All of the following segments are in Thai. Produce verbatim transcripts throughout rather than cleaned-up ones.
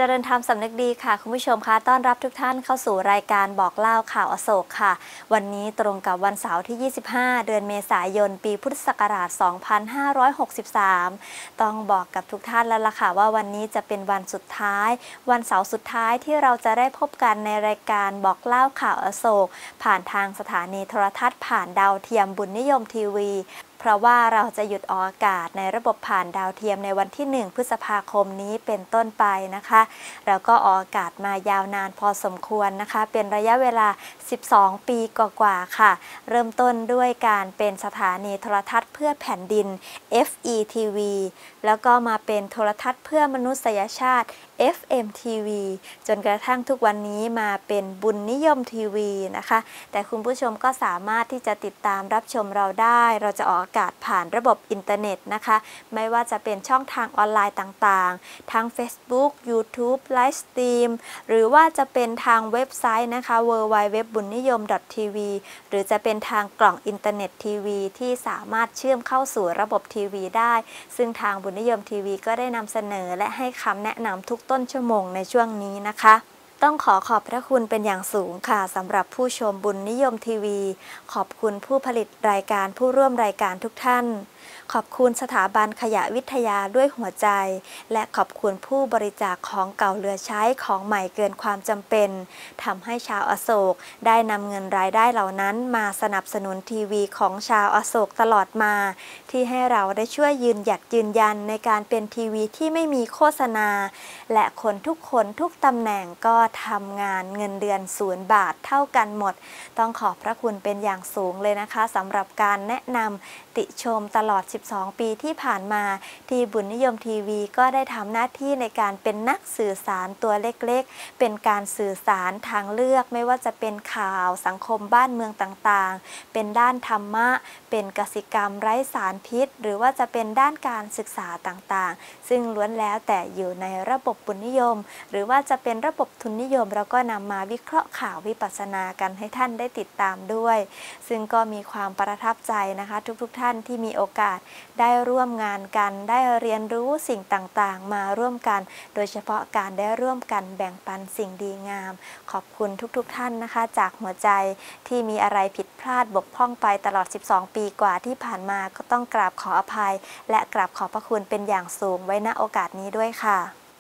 เจริญธรรมสำนึกดีค่ะคุณผู้ชมคะต้อนรับทุกท่านเข้าสู่รายการบอกเล่าข่าวอโศกค่ะวันนี้ตรงกับวันเสาร์ที่ ยี่สิบห้า เดือนเมษายนปีพุทธศักราช สองพันห้าร้อยหกสิบสาม ต้องบอกกับทุกท่านแล้วล่ะค่ะว่าวันนี้จะเป็นวันสุดท้ายวันเสาร์สุดท้ายที่เราจะได้พบกันในรายการบอกเล่าข่าวอโศกผ่านทางสถานีโทรทัศน์ผ่านดาวเทียมบุญนิยมทีวีเพราะว่าเราจะหยุดออกอากาศในระบบผ่านดาวเทียมในวันที่หนึ่งพฤษภาคมนี้เป็นต้นไปนะคะแล้วก็ออกอากาศมายาวนานพอสมควรนะคะเป็นระยะเวลาสิบสองปีกว่าๆค่ะเริ่มต้นด้วยการเป็นสถานีโทรทัศน์เพื่อแผ่นดิน เอฟ อี ที วี แล้วก็มาเป็นโทรทัศน์เพื่อมนุษยชาติ เอฟ เอ็ม ที วี จนกระทั่งทุกวันนี้มาเป็นบุญนิยมทีวีนะคะแต่คุณผู้ชมก็สามารถที่จะติดตามรับชมเราได้เราจะออกอากาศผ่านระบบอินเทอร์เน็ตนะคะไม่ว่าจะเป็นช่องทางออนไลน์ต่างๆทั้ง Facebook YouTube ไลฟ์สตรีมหรือว่าจะเป็นทางเว็บไซต์นะคะ ดับเบิลยู ดับเบิลยู ดับเบิลยู ดอท บุญนิยม ดอท ที วี หรือจะเป็นทางกล่องอินเทอร์เน็ตทีวีที่สามารถเชื่อมเข้าสู่ระบบทีวีได้ซึ่งทางบุญนิยมทีวีก็ได้นำเสนอและให้คำแนะนำทุกต้นชั่วโมงในช่วงนี้นะคะต้องขอขอบพระคุณเป็นอย่างสูงค่ะสำหรับผู้ชมบุญนิยมทีวีขอบคุณผู้ผลิตรายการผู้ร่วมรายการทุกท่านขอบคุณสถาบันขยะวิทยาด้วยหัวใจและขอบคุณผู้บริจาคของเก่าเหลือใช้ของใหม่เกินความจำเป็นทำให้ชาวอโศกได้นำเงินรายได้เหล่านั้นมาสนับสนุนทีวีของชาวอโศกตลอดมาที่ให้เราได้ช่วยยืนหยัดยืนยันในการเป็นทีวีที่ไม่มีโฆษณาและคนทุกคนทุกตำแหน่งก็ทำงานเงินเดือนศูนย์บาทเท่ากันหมดต้องขอบพระคุณเป็นอย่างสูงเลยนะคะสำหรับการแนะนำติชมตลอดสิบสองปีที่ผ่านมาที่บุญนิยมทีวีก็ได้ทำหน้าที่ในการเป็นนักสื่อสารตัวเล็กๆเป็นการสื่อสารทางเลือกไม่ว่าจะเป็นข่าวสังคมบ้านเมืองต่างๆเป็นด้านธรรมะเป็นกสิกรรมไร้สารพิษหรือว่าจะเป็นด้านการศึกษาต่างๆซึ่งล้วนแล้วแต่อยู่ในระบบบุญนิยมหรือว่าจะเป็นระบบทุนนิยมเราก็นำมาวิเคราะห์ข่าววิปัสสนากันให้ท่านได้ติดตามด้วยซึ่งก็มีความประทับใจนะคะทุกๆท่านที่มีโอกาสได้ร่วมงานกันได้เรียนรู้สิ่งต่างๆมาร่วมกันโดยเฉพาะการได้ร่วมกันแบ่งปันสิ่งดีงามขอบคุณทุกๆท่านนะคะจากหัวใจที่มีอะไรผิดพลาดบกพร่องไปตลอดสิบสองปีกว่าที่ผ่านมาก็ต้องกราบขออภัยและกราบขอบพระคุณเป็นอย่างสูงไว้ณโอกาสนี้ด้วยค่ะ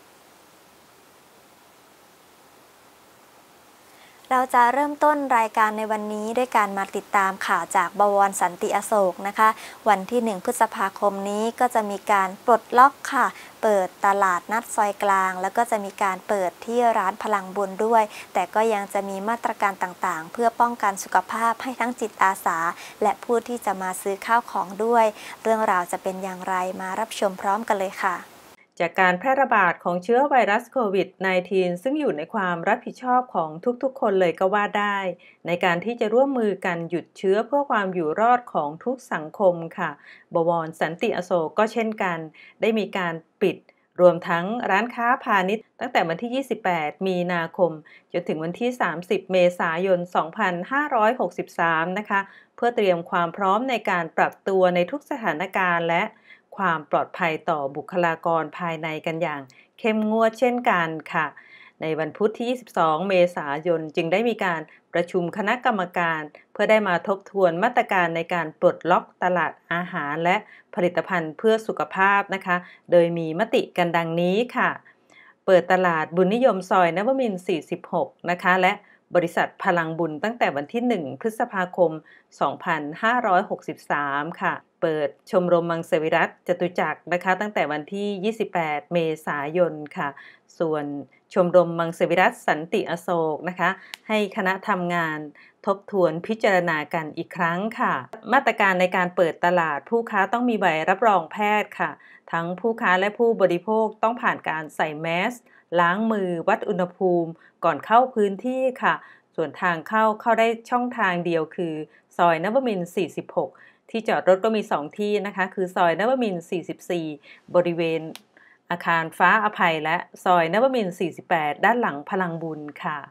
เราจะเริ่มต้นรายการในวันนี้ด้วยการมาติดตามข่าวจากบวรสันติอโศกนะคะวันที่หนึ่งพฤษภาคมนี้ก็จะมีการปลดล็อกค่ะเปิดตลาดนัดซอยกลางแล้วก็จะมีการเปิดที่ร้านพลังบุญด้วยแต่ก็ยังจะมีมาตรการต่างๆเพื่อป้องกันสุขภาพให้ทั้งจิตอาสาและผู้ที่จะมาซื้อข้าวของด้วยเรื่องราวจะเป็นอย่างไรมารับชมพร้อมกันเลยค่ะจากการแพร่ระบาดของเชื้อไวรัสโควิด สิบเก้า ซึ่งอยู่ในความรับผิดชอบของทุกๆคนเลยก็ว่าได้ในการที่จะร่วมมือกันหยุดเชื้อเพื่อความอยู่รอดของทุกสังคมค่ะบวรสันติอโศกก็เช่นกันได้มีการปิดรวมทั้งร้านค้าพาณิชย์ตั้งแต่วันที่ยี่สิบแปดมีนาคมจนถึงวันที่สามสิบเมษายนสองพันห้าร้อยหกสิบสามนะคะเพื่อเตรียมความพร้อมในการปรับตัวในทุกสถานการณ์และความปลอดภัยต่อบุคลากรภายในกันอย่างเข้มงวดเช่นกันค่ะในวันพุธที่ยี่สิบสองเมษายนจึงได้มีการประชุมคณะกรรมการเพื่อได้มาทบทวนมาตรการในการปลดล็อกตลาดอาหารและผลิตภัณฑ์เพื่อสุขภาพนะคะโดยมีมติกันดังนี้ค่ะเปิดตลาดบุญนิยมซอยนวมินทร์สี่สิบหกนะคะและบริษัทพลังบุญตั้งแต่วันที่หนึ่งพฤษภาคมสองพันห้าร้อยหกสิบสามค่ะเปิดชมรมมังสวิรัติจตุจักรนะคะตั้งแต่วันที่ยี่สิบแปดเมษายนค่ะส่วนชมรมมังสวิรัติสันติอโศกนะคะให้คณะทำงานทบทวนพิจารณากันอีกครั้งค่ะมาตรการในการเปิดตลาดผู้ค้าต้องมีใบรับรองแพทย์ค่ะทั้งผู้ค้าและผู้บริโภคต้องผ่านการใส่แมสล้างมือวัดอุณหภูมิก่อนเข้าพื้นที่ค่ะส่วนทางเข้าเข้าได้ช่องทางเดียวคือซอยนวมินทร์สี่สิบหกที่จอดรถก็มีสองที่นะคะคือซอยนวมินทร์สี่สิบสี่บริเวณอาคารฟ้าอภัยและซอยนวมินทร์สี่สิบแปดด้านหลังพลังบุญค่ะ ส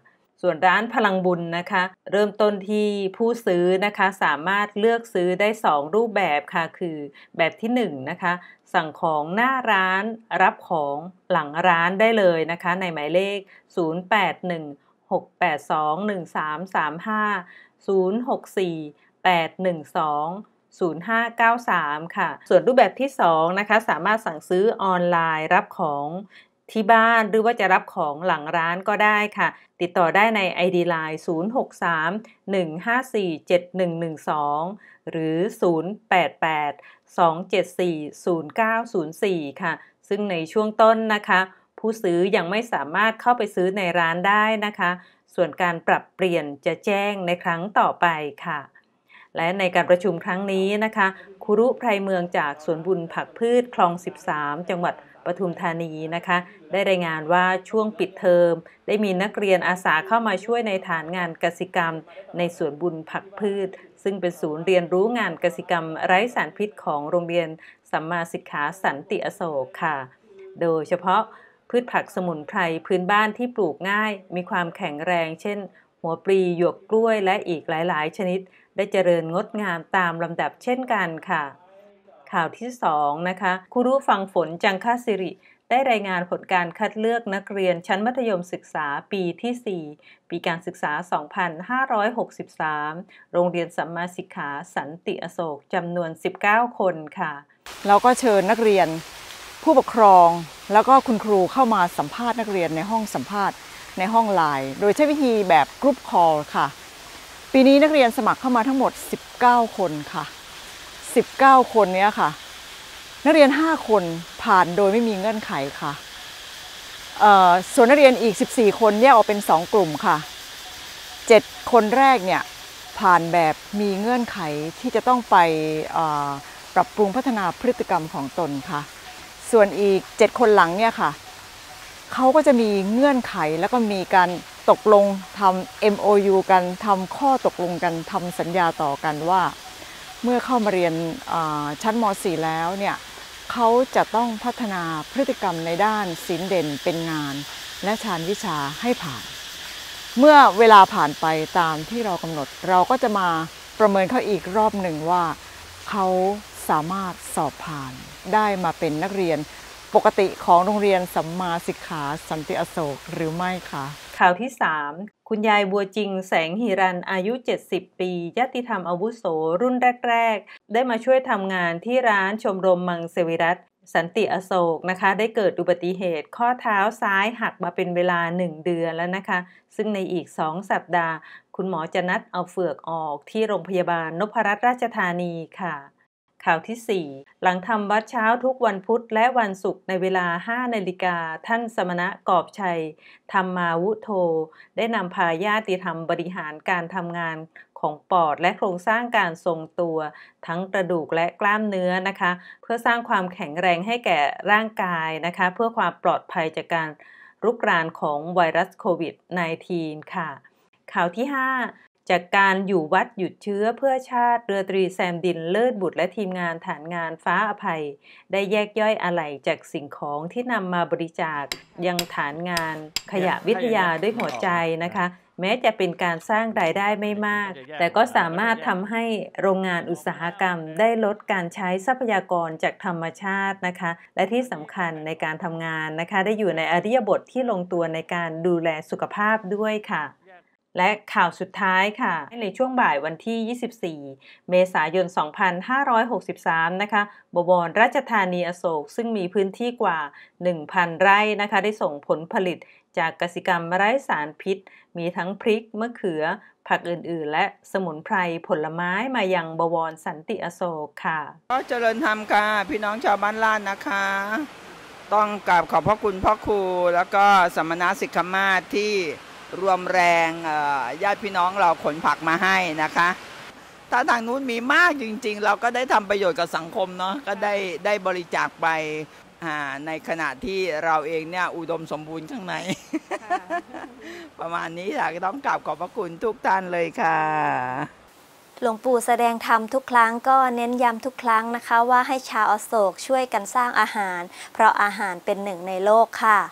ส่วนร้านพลังบุญนะคะเริ่มต้นที่ผู้ซื้อนะคะสามารถเลือกซื้อได้สองรูปแบบค่ะคือแบบที่หนึ่งนะคะสั่งของหน้าร้านรับของหลังร้านได้เลยนะคะในหมายเลขศูนย์ แปด หนึ่ง หก แปด สอง หนึ่ง สาม สาม ห้า ศูนย์ หก สี่ แปด หนึ่ง สอง ศูนย์ ห้า เก้า สาม ค่ะส่วนรูปแบบที่สองนะคะสามารถสั่งซื้อออนไลน์รับของที่บ้านหรือว่าจะรับของหลังร้านก็ได้ค่ะติดต่อได้ใน ไอ ดี ไลน์ ศูนย์ หก สาม หนึ่ง ห้า สี่ เจ็ด หนึ่ง หนึ่ง สอง หรือ ศูนย์ แปด แปด สอง เจ็ด สี่ ศูนย์ เก้า ศูนย์ สี่ ค่ะซึ่งในช่วงต้นนะคะผู้ซื้อยังไม่สามารถเข้าไปซื้อในร้านได้นะคะส่วนการปรับเปลี่ยนจะแจ้งในครั้งต่อไปค่ะและในการประชุมครั้งนี้นะคะครุไพรเมืองจากสวนบุญผักพืชคลอง สิบสาม จังหวัดปทุมธานีนะคะได้รายงานว่าช่วงปิดเทอมได้มีนักเรียนอาสาเข้ามาช่วยในฐานงานกสิกรรมในสวนบุญผักพืชซึ่งเป็นศูนย์เรียนรู้งานกสิกรรมไร้สารพิษของโรงเรียนสัมมาสิกขาสันติอโศกค่ะโดยเฉพาะพืชผักสมุนไพรพื้นบ้านที่ปลูกง่ายมีความแข็งแรงเช่นหัวปลีหยวกกล้วยและอีกหลายๆชนิดได้เจริญงดงามตามลำดับเช่นกันค่ะข่าวที่สองนะคะครูฟังฝนจังคสิริได้รายงานผลการคัดเลือกนักเรียนชั้นมัธยมศึกษาปีที่สี่ปีการศึกษา สองพันห้าร้อยหกสิบสาม โรงเรียนสัมมาสิกขาสันติอโศกจำนวนสิบเก้าคนค่ะเราก็เชิญนักเรียนผู้ปกครองแล้วก็คุณครูเข้ามาสัมภาษณ์นักเรียนในห้องสัมภาษณ์ในห้องไลน์โดยใช้วิธีแบบกรุ๊ปคอลค่ะปีนี้นักเรียนสมัครเข้ามาทั้งหมดสิบเก้าคนค่ะสิบเก้าคนนี้ค่ะนักเรียนห้าคนผ่านโดยไม่มีเงื่อนไขค่ะส่วนนักเรียนอีกสิบสี่คนแยกออกเป็นสองกลุ่มค่ะเจ็ดคนแรกเนี่ยผ่านแบบมีเงื่อนไขที่จะต้องไปปรับปรุงพัฒนาพฤติกรรมของตนค่ะส่วนอีกเจ็ดคนหลังเนี่ยค่ะเขาก็จะมีเงื่อนไขแล้วก็มีการตกลงทำ เอ็ม โอ ยู กันทำข้อตกลงกันทำสัญญาต่อกันว่าเมื่อเข้ามาเรียนชั้นม.สี่ แล้วเนี่ยเขาจะต้องพัฒนาพฤติกรรมในด้านศิลป์เด่นเป็นงานและฌานวิชาให้ผ่านเมื่อเวลาผ่านไปตามที่เรากำหนดเราก็จะมาประเมินเขาอีกรอบหนึ่งว่าเขาสามารถสอบผ่านได้มาเป็นนักเรียนปกติของโรงเรียนสัมมาสิกขาสันติอโศกหรือไม่คะข่าวที่สามคุณยายบัวจริงแสงหิรันอายุเจ็ดสิบปีญาติธรรมอาวุโสรุ่นแรกๆได้มาช่วยทำงานที่ร้านชมรมมังสวิรัตสันติอโศกนะคะได้เกิดอุบัติเหตุข้อเท้าซ้ายหักมาเป็นเวลาหนึ่งเดือนแล้วนะคะซึ่งในอีกสองสัปดาห์คุณหมอจะนัดเอาเฟือกออกที่โรงพยาบาลนพรัตน์ราชธานีค่ะข่าวที่สี่หลังทำวัดเช้าทุกวันพุธและวันศุกร์ในเวลาห้านาฬิกาท่านสมณะกอบชัยธรรมาวุโธได้นำพาญาติธรรมบริหารการทำงานของปอดและโครงสร้างการทรงตัวทั้งกระดูกและกล้ามเนื้อนะคะเพื่อสร้างความแข็งแรงให้แก่ร่างกายนะคะเพื่อความปลอดภัยจากการรุกรานของไวรัสโควิด สิบเก้า ค่ะข่าวที่ห้าจากการอยู่วัดหยุดเชื้อเพื่อชาติเรือตรีแซมดินเลิศบุตรและทีมงานฐานงานฟ้าอภัยได้แยกย่อยอะไหล่จากสิ่งของที่นำมาบริจาคยังฐานงานขยะวิทยาด้วยหัวใจนะคะแม้จะเป็นการสร้างรายได้ไม่มากแต่ก็สามารถทำให้โรงงานอุตสาหกรรมได้ลดการใช้ทรัพยากรจากธรรมชาตินะคะและที่สำคัญในการทำงานนะคะได้อยู่ในอริยบทที่ลงตัวในการดูแลสุขภาพด้วยค่ะและข่าวสุดท้ายค่ะในช่วงบ่ายวันที่ยี่สิบสี่เมษายนสองพันห้าร้อยหกสิบสามนะคะบวรราชธานีอโศกซึ่งมีพื้นที่กว่า หนึ่งพัน ไร่นะคะได้ส่งผลผลิตจากกสิกรรมไร้สารพิษมีทั้งพริกมะเขือผักอื่นๆและสมุนไพรผลไม้มายังบวรสันติอโศกค่ะก็เจริญธรรมค่ะพี่น้องชาวบ้านล้านนะคะต้องกราบขอบพระคุณพ่อครูแล้วก็สมณสิกขมาศที่รวมแรงญาติพี่น้องเราขนผักมาให้นะคะถ้าทางนู้นมีมากจริงๆเราก็ได้ทำประโยชน์กับสังคมเนาะก็ได้ได้บริจาคไปในขณะที่เราเองเนี่ยอุดมสมบูรณ์ข้างใน ประมาณนี้ค่ะต้องกราบขอบพระคุณทุกท่านเลยค่ะหลวงปู่แสดงธรรมทุกครั้งก็เน้นย้ำทุกครั้งนะคะว่าให้ชาวอโศกช่วยกันสร้างอาหารเพราะอาหารเป็นหนึ่งในโลกค่ะ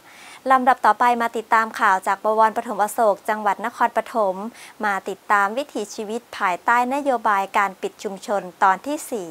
ลำดับต่อไปมาติดตามข่าวจากบวรปฐมอโศกจังหวัดนครปฐมมาติดตามวิถีชีวิตภายใต้นโยบายการปิดชุมชนตอนที่สี่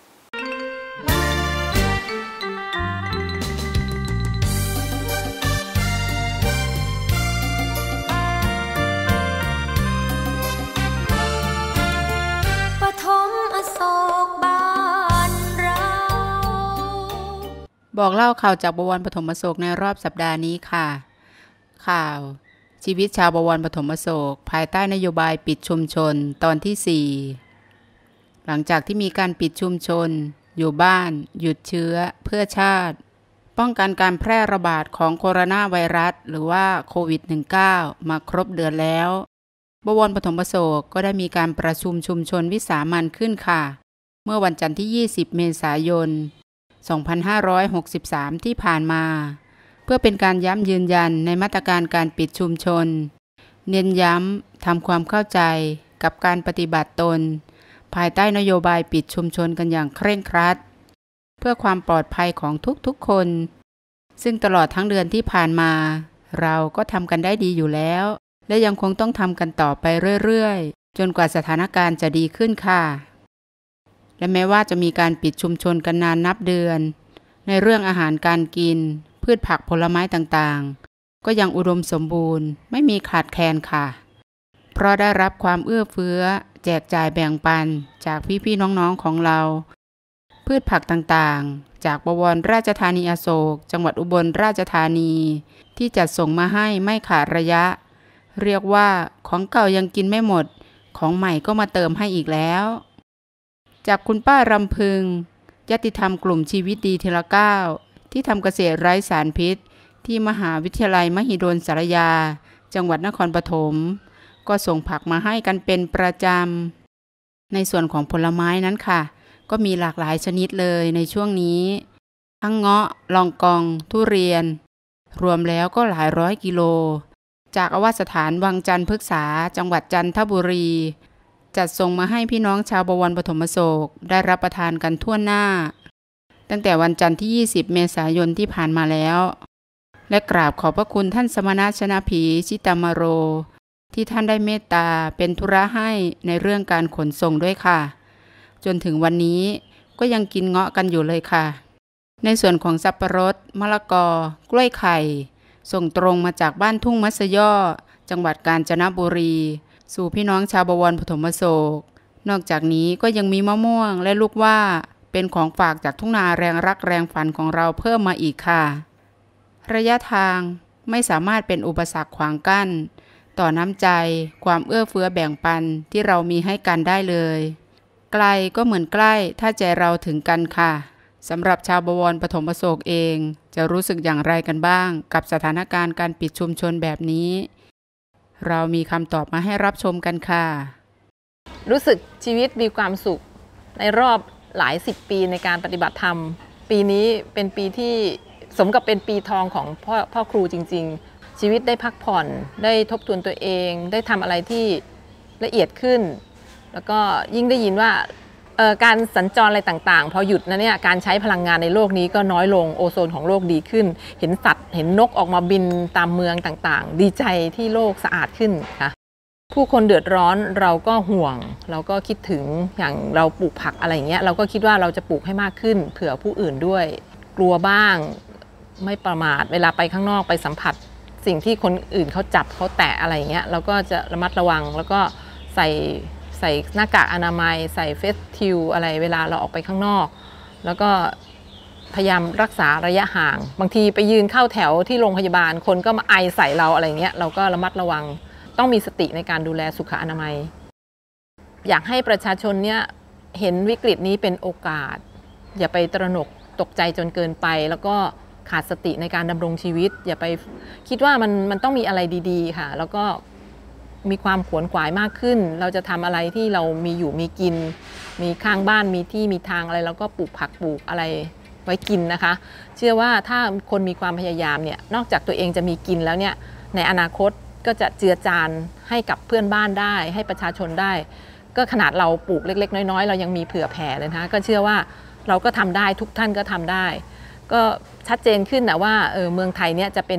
บอกเล่าข่าวจากบวรปฐมอโศกในรอบสัปดาห์นี้ค่ะข่าวชีวิตชาวบวรปฐมอโศกภายใต้นโยบายปิดชุมชนตอนที่สี่หลังจากที่มีการปิดชุมชนอยู่บ้านหยุดเชื้อเพื่อชาติป้องกันการแพร่ระบาดของโคโรนาไวรัสหรือว่าโควิด สิบเก้า มาครบเดือนแล้วบวรปฐมอโศกก็ได้มีการประชุมชุมชนวิสามัญขึ้นค่ะเมื่อวันจันทร์ที่ยี่สิบเมษายนสองพันห้าร้อยหกสิบสาม ที่ผ่านมาเพื่อเป็นการย้ำยืนยันในมาตรการการปิดชุมชนเน้นย้ำทำความเข้าใจกับการปฏิบัติตนภายใต้นโยบายปิดชุมชนกันอย่างเคร่งครัดเพื่อความปลอดภัยของทุกๆคนซึ่งตลอดทั้งเดือนที่ผ่านมาเราก็ทำกันได้ดีอยู่แล้วและยังคงต้องทำกันต่อไปเรื่อยๆจนกว่าสถานการณ์จะดีขึ้นค่ะและแม้ว่าจะมีการปิดชุมชนกันนานนับเดือนในเรื่องอาหารการกินพืชผักผลไม้ต่างๆก็ยังอุดมสมบูรณ์ไม่มีขาดแคลนค่ะเพราะได้รับความเอื้อเฟื้อแจกจ่ายแบ่งปันจากพี่ๆน้องๆของเราพืชผักต่างๆจากบวรราชธานีอโศกจังหวัดอุบลราชธานีที่จัดส่งมาให้ไม่ขาดระยะเรียกว่าของเก่ายังกินไม่หมดของใหม่ก็มาเติมให้อีกแล้วจากคุณป้ารำพึงญาติธรรมกลุ่มชีวิตดีทีละก้าวที่ทำเกษตรไร้สารพิษที่มหาวิทยาลัยมหิดลสารยาจังหวัดนครปฐมก็ส่งผักมาให้กันเป็นประจำในส่วนของผลไม้นั้นค่ะก็มีหลากหลายชนิดเลยในช่วงนี้ทั้งเงาะลองกองทุเรียนรวมแล้วก็หลายร้อยกิโลจากอวสถานวังจันทร์พฤกษาจังหวัดจันทบุรีจัดส่งมาให้พี่น้องชาวบวรปฐมอโศกได้รับประทานกันทั่วหน้าตั้งแต่วันจันทร์ที่ยี่สิบเมษายนที่ผ่านมาแล้วและกราบขอบพระคุณท่านสมณชนาภีชิตามโรที่ท่านได้เมตตาเป็นธุระให้ในเรื่องการขนส่งด้วยค่ะจนถึงวันนี้ก็ยังกินเงาะกันอยู่เลยค่ะในส่วนของสับปะรดมะละกอกล้วยไข่ส่งตรงมาจากบ้านทุ่งมัสย่อจังหวัดกาญจนบุรีสู่พี่น้องชาวบวรปฐมอโศกนอกจากนี้ก็ยังมีมะม่วงและลูกว่าเป็นของฝากจากทุ่งนาแรงรักแรงฝันของเราเพิ่มมาอีกค่ะระยะทางไม่สามารถเป็นอุปสรรคขวางกั้นต่อน้ำใจความเอื้อเฟื้อแบ่งปันที่เรามีให้กันได้เลยไกลก็เหมือนใกล้ถ้าใจเราถึงกันค่ะสำหรับชาวบวรปฐมอโศกเองจะรู้สึกอย่างไรกันบ้างกับสถานการณ์การปิดชุมชนแบบนี้เรามีคำตอบมาให้รับชมกันค่ะรู้สึกชีวิตมีความสุขในรอบหลายสิบปีในการปฏิบัติธรรมปีนี้เป็นปีที่สมกับเป็นปีทองของพ่อพ่อครูจริงๆชีวิตได้พักผ่อนได้ทบทวนตัวเองได้ทำอะไรที่ละเอียดขึ้นแล้วก็ยิ่งได้ยินว่าการสัญจรอะไรต่างๆพอหยุดนะเนี่ยการใช้พลังงานในโลกนี้ก็น้อยลงโอโซนของโลกดีขึ้นเห็นสัตว์เห็นนกออกมาบินตามเมืองต่างๆดีใจที่โลกสะอาดขึ้นค่ะผู้คนเดือดร้อนเราก็ห่วงเราก็คิดถึงอย่างเราปลูกผักอะไรเงี้ยเราก็คิดว่าเราจะปลูกให้มากขึ้นเผื่อผู้อื่นด้วยกลัวบ้างไม่ประมาทเวลาไปข้างนอกไปสัมผัสสิ่งที่คนอื่นเขาจับเขาแตะอะไรเงี้ยเราก็จะระมัดระวังแล้วก็ใส่ใส่หน้ากากอนามัยใส่เฟสทิวอะไรเวลาเราออกไปข้างนอกแล้วก็พยายามรักษาระยะห่างบางทีไปยืนเข้าแถวที่โรงพยาบาลคนก็มาไอใส่เราอะไรเงี้ยเราก็ระมัดระวังต้องมีสติในการดูแลสุขอนามัยอยากให้ประชาชนเนี่ยเห็นวิกฤตนี้เป็นโอกาสอย่าไปตระหนกตกใจจนเกินไปแล้วก็ขาดสติในการดำรงชีวิตอย่าไปคิดว่ามันมันต้องมีอะไรดีๆค่ะแล้วก็มีความขวนขวายมากขึ้นเราจะทำอะไรที่เรามีอยู่มีกินมีข้างบ้านมีที่มีทางอะไรเราก็ปลูกผักปลูกอะไรไว้กินนะคะเชื่อว่าถ้าคนมีความพยายามเนี่ยนอกจากตัวเองจะมีกินแล้วเนี่ยในอนาคตก็จะเจือจานให้กับเพื่อนบ้านได้ให้ประชาชนได้ก็ขนาดเราปลูกเล็กๆน้อยๆเรายังมีเผื่อแผ่เลยนะคะก็เชื่อว่าเราก็ทำได้ทุกท่านก็ทำได้ก็ชัดเจนขึ้นนะว่าเออเมืองไทยเนี่ยจะเป็น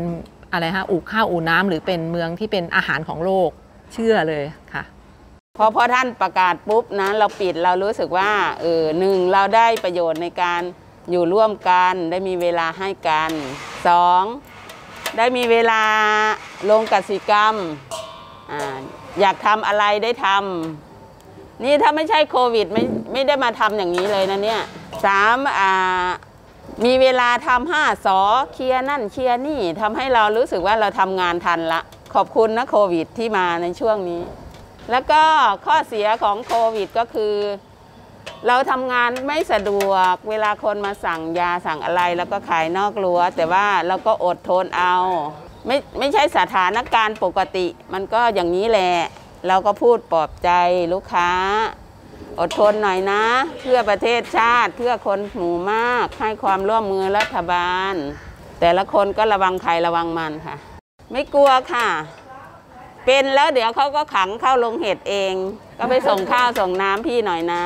อะไรฮะอู่ข้าวอู่น้ำหรือเป็นเมืองที่เป็นอาหารของโลกเชื่อเลยค่ะพอพอท่านประกาศปุ๊บนะเราปิดเรารู้สึกว่าเออหนึ่งเราได้ประโยชน์ในการอยู่ร่วมกันได้มีเวลาให้กันสองได้มีเวลาลงกสิกรรม อ่าอยากทำอะไรได้ทำนี่ถ้าไม่ใช่โควิดไม่ไม่ได้มาทำอย่างนี้เลยนะเนี่ยสามอ่ามีเวลาทำห้าสอเคลียร์นั่นเคลียร์นี่ทำให้เรารู้สึกว่าเราทำงานทันละขอบคุณนะโควิดที่มาในช่วงนี้แล้วก็ข้อเสียของโควิดก็คือเราทำงานไม่สะดวกเวลาคนมาสั่งยาสั่งอะไรแล้วก็ขายนอกรั้วแต่ว่าเราก็อดทนเอาไม่ไม่ใช่สถานการณ์ปกติมันก็อย่างนี้แหละเราก็พูดปลอบใจลูกค้าอดทนหน่อยนะเพื่อประเทศชาติเพื่อคนหมู่มากให้ความร่วมมือรัฐบาลแต่ละคนก็ระวังใครระวังมันค่ะไม่กลัวค่ะเป็นแล้วเดี๋ยวเขาก็ขังเข้าโรงเห็ดเองก็ไปส่งข้าวส่งน้ำพี่หน่อยนะ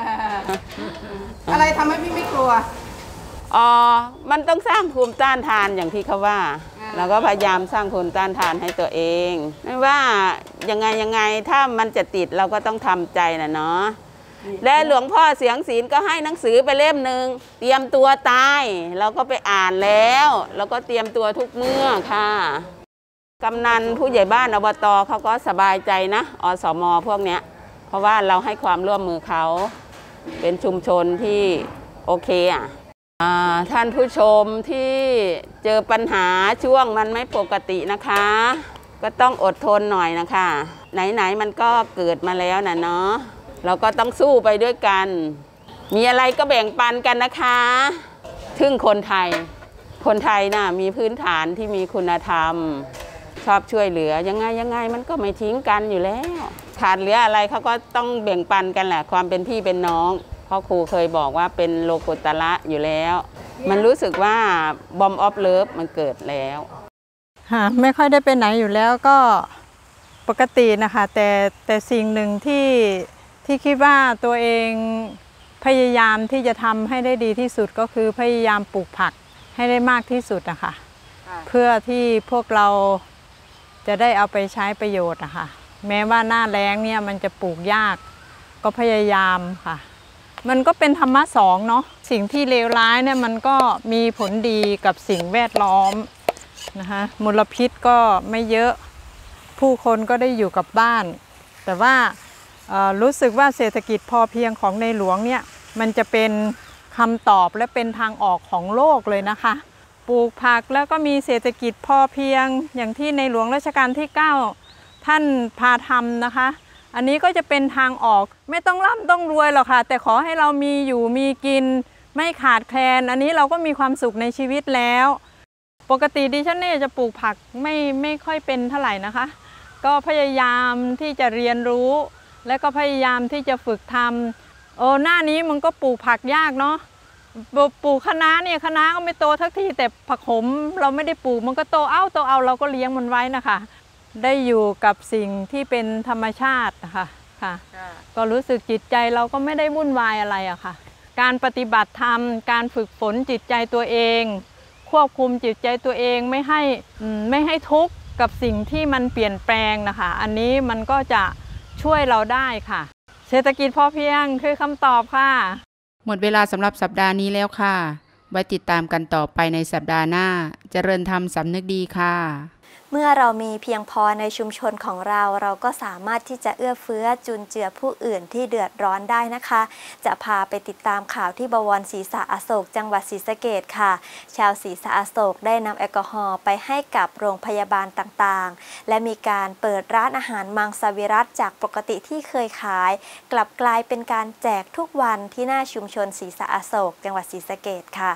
อะไรทำให้พี่ไม่กลัวอ๋อมันต้องสร้างภูมิต้านทานอย่างที่เขาว่าเราก็พยายามสร้างภูมิต้านทานให้ตัวเองไม่ว่ายังไงยังไงถ้ามันจะติดเราก็ต้องทำใจนะเนาะและหลวงพ่อเสียงศีลก็ให้หนังสือไปเล่มหนึ่งเตรียมตัวตายเราก็ไปอ่านแล้วเราก็เตรียมตัวทุกเมื่อค่ะกำนันผู้ใหญ่บ้านอบตเขาก็สบายใจนะอสม.พวกเนี้ยเพราะว่าเราให้ความร่วมมือเขาเป็นชุมชนที่โอเคอ่ะท่านผู้ชมที่เจอปัญหาช่วงมันไม่ปกตินะคะก็ต้องอดทนหน่อยนะคะไหนๆมันก็เกิดมาแล้วนะเนาะเราก็ต้องสู้ไปด้วยกันมีอะไรก็แบ่งปันกันนะคะถึงคนไทยคนไทยน่ะมีพื้นฐานที่มีคุณธรรมชอบช่วยเหลือยังไงยังไงมันก็ไม่ทิ้งกันอยู่แล้วขาดเหลืออะไรเขาก็ต้องแบ่งปันกันแหละความเป็นพี่เป็นน้องพ่อครูเคยบอกว่าเป็นโลกุตระอยู่แล้วมันรู้สึกว่าบอมออฟเลิฟมันเกิดแล้วค่ะไม่ค่อยได้ไปไหนอยู่แล้วก็ปกตินะคะแต่แต่สิ่งหนึ่งที่ที่คิดว่าตัวเองพยายามที่จะทำให้ได้ดีที่สุดก็คือพยายามปลูกผักให้ได้มากที่สุดนะคะเพื่อที่พวกเราจะได้เอาไปใช้ประโยชน์นะคะแม้ว่าหน้าแล้งเนี่ยมันจะปลูกยากก็พยายามค่ะมันก็เป็นธรรมะสองเนาะสิ่งที่เลวร้ายเนี่ยมันก็มีผลดีกับสิ่งแวดล้อมนะคะมลพิษก็ไม่เยอะผู้คนก็ได้อยู่กับบ้านแต่ว่ารู้สึกว่าเศรษฐกิจพอเพียงของในหลวงเนี่ยมันจะเป็นคำตอบและเป็นทางออกของโลกเลยนะคะปลูกผักแล้วก็มีเศรษฐกิจพอเพียงอย่างที่ในหลวงรัชกาลที่เก้าท่านพาทำนะคะอันนี้ก็จะเป็นทางออกไม่ต้องร่ำต้องรวยหรอกค่ะแต่ขอให้เรามีอยู่มีกินไม่ขาดแคลนอันนี้เราก็มีความสุขในชีวิตแล้วปกติดิฉันเนี่ยจะปลูกผักไม่ไม่ค่อยเป็นเท่าไหร่นะคะก็พยายามที่จะเรียนรู้และก็พยายามที่จะฝึกทำโอ้หน้านี้มันก็ปลูกผักยากเนาะปลูกคะน้าเนี่ยคะน้าก็ไม่โตทักทีแต่ผักขมเราไม่ได้ปลูกมันก็โตเอ้าโตเอาเราก็เลี้ยงมันไว้นะคะได้อยู่กับสิ่งที่เป็นธรรมชาตินะคะค่ะก็รู้สึกจิตใจเราก็ไม่ได้วุ่นวายอะไรอะค่ะการปฏิบัติธรรมการฝึกฝนจิตใจตัวเองควบคุมจิตใจตัวเองไม่ให้ไม่ให้ทุกข์กับสิ่งที่มันเปลี่ยนแปลงนะคะอันนี้มันก็จะช่วยเราได้ค่ะเศรษฐกิจพอเพียงคือคำตอบค่ะหมดเวลาสำหรับสัปดาห์นี้แล้วค่ะไว้ติดตามกันต่อไปในสัปดาห์หน้าเจริญธรรมสำนึกดีค่ะเมื่อเรามีเพียงพอในชุมชนของเราเราก็สามารถที่จะเอื้อเฟื้อจุนเจือผู้อื่นที่เดือดร้อนได้นะคะจะพาไปติดตามข่าวที่บวรศรีษะอโศกจังหวัดศรีสะเกษค่ะชาวศรีษะอโศกได้นำแอลกอฮอล์ไปให้กับโรงพยาบาลต่างๆและมีการเปิดร้านอาหารมังสวิรัติจากปกติที่เคยขายกลับกลายเป็นการแจกทุกวันที่หน้าชุมชนศรีษะอโศกจังหวัดศรีสะเกษค่ะ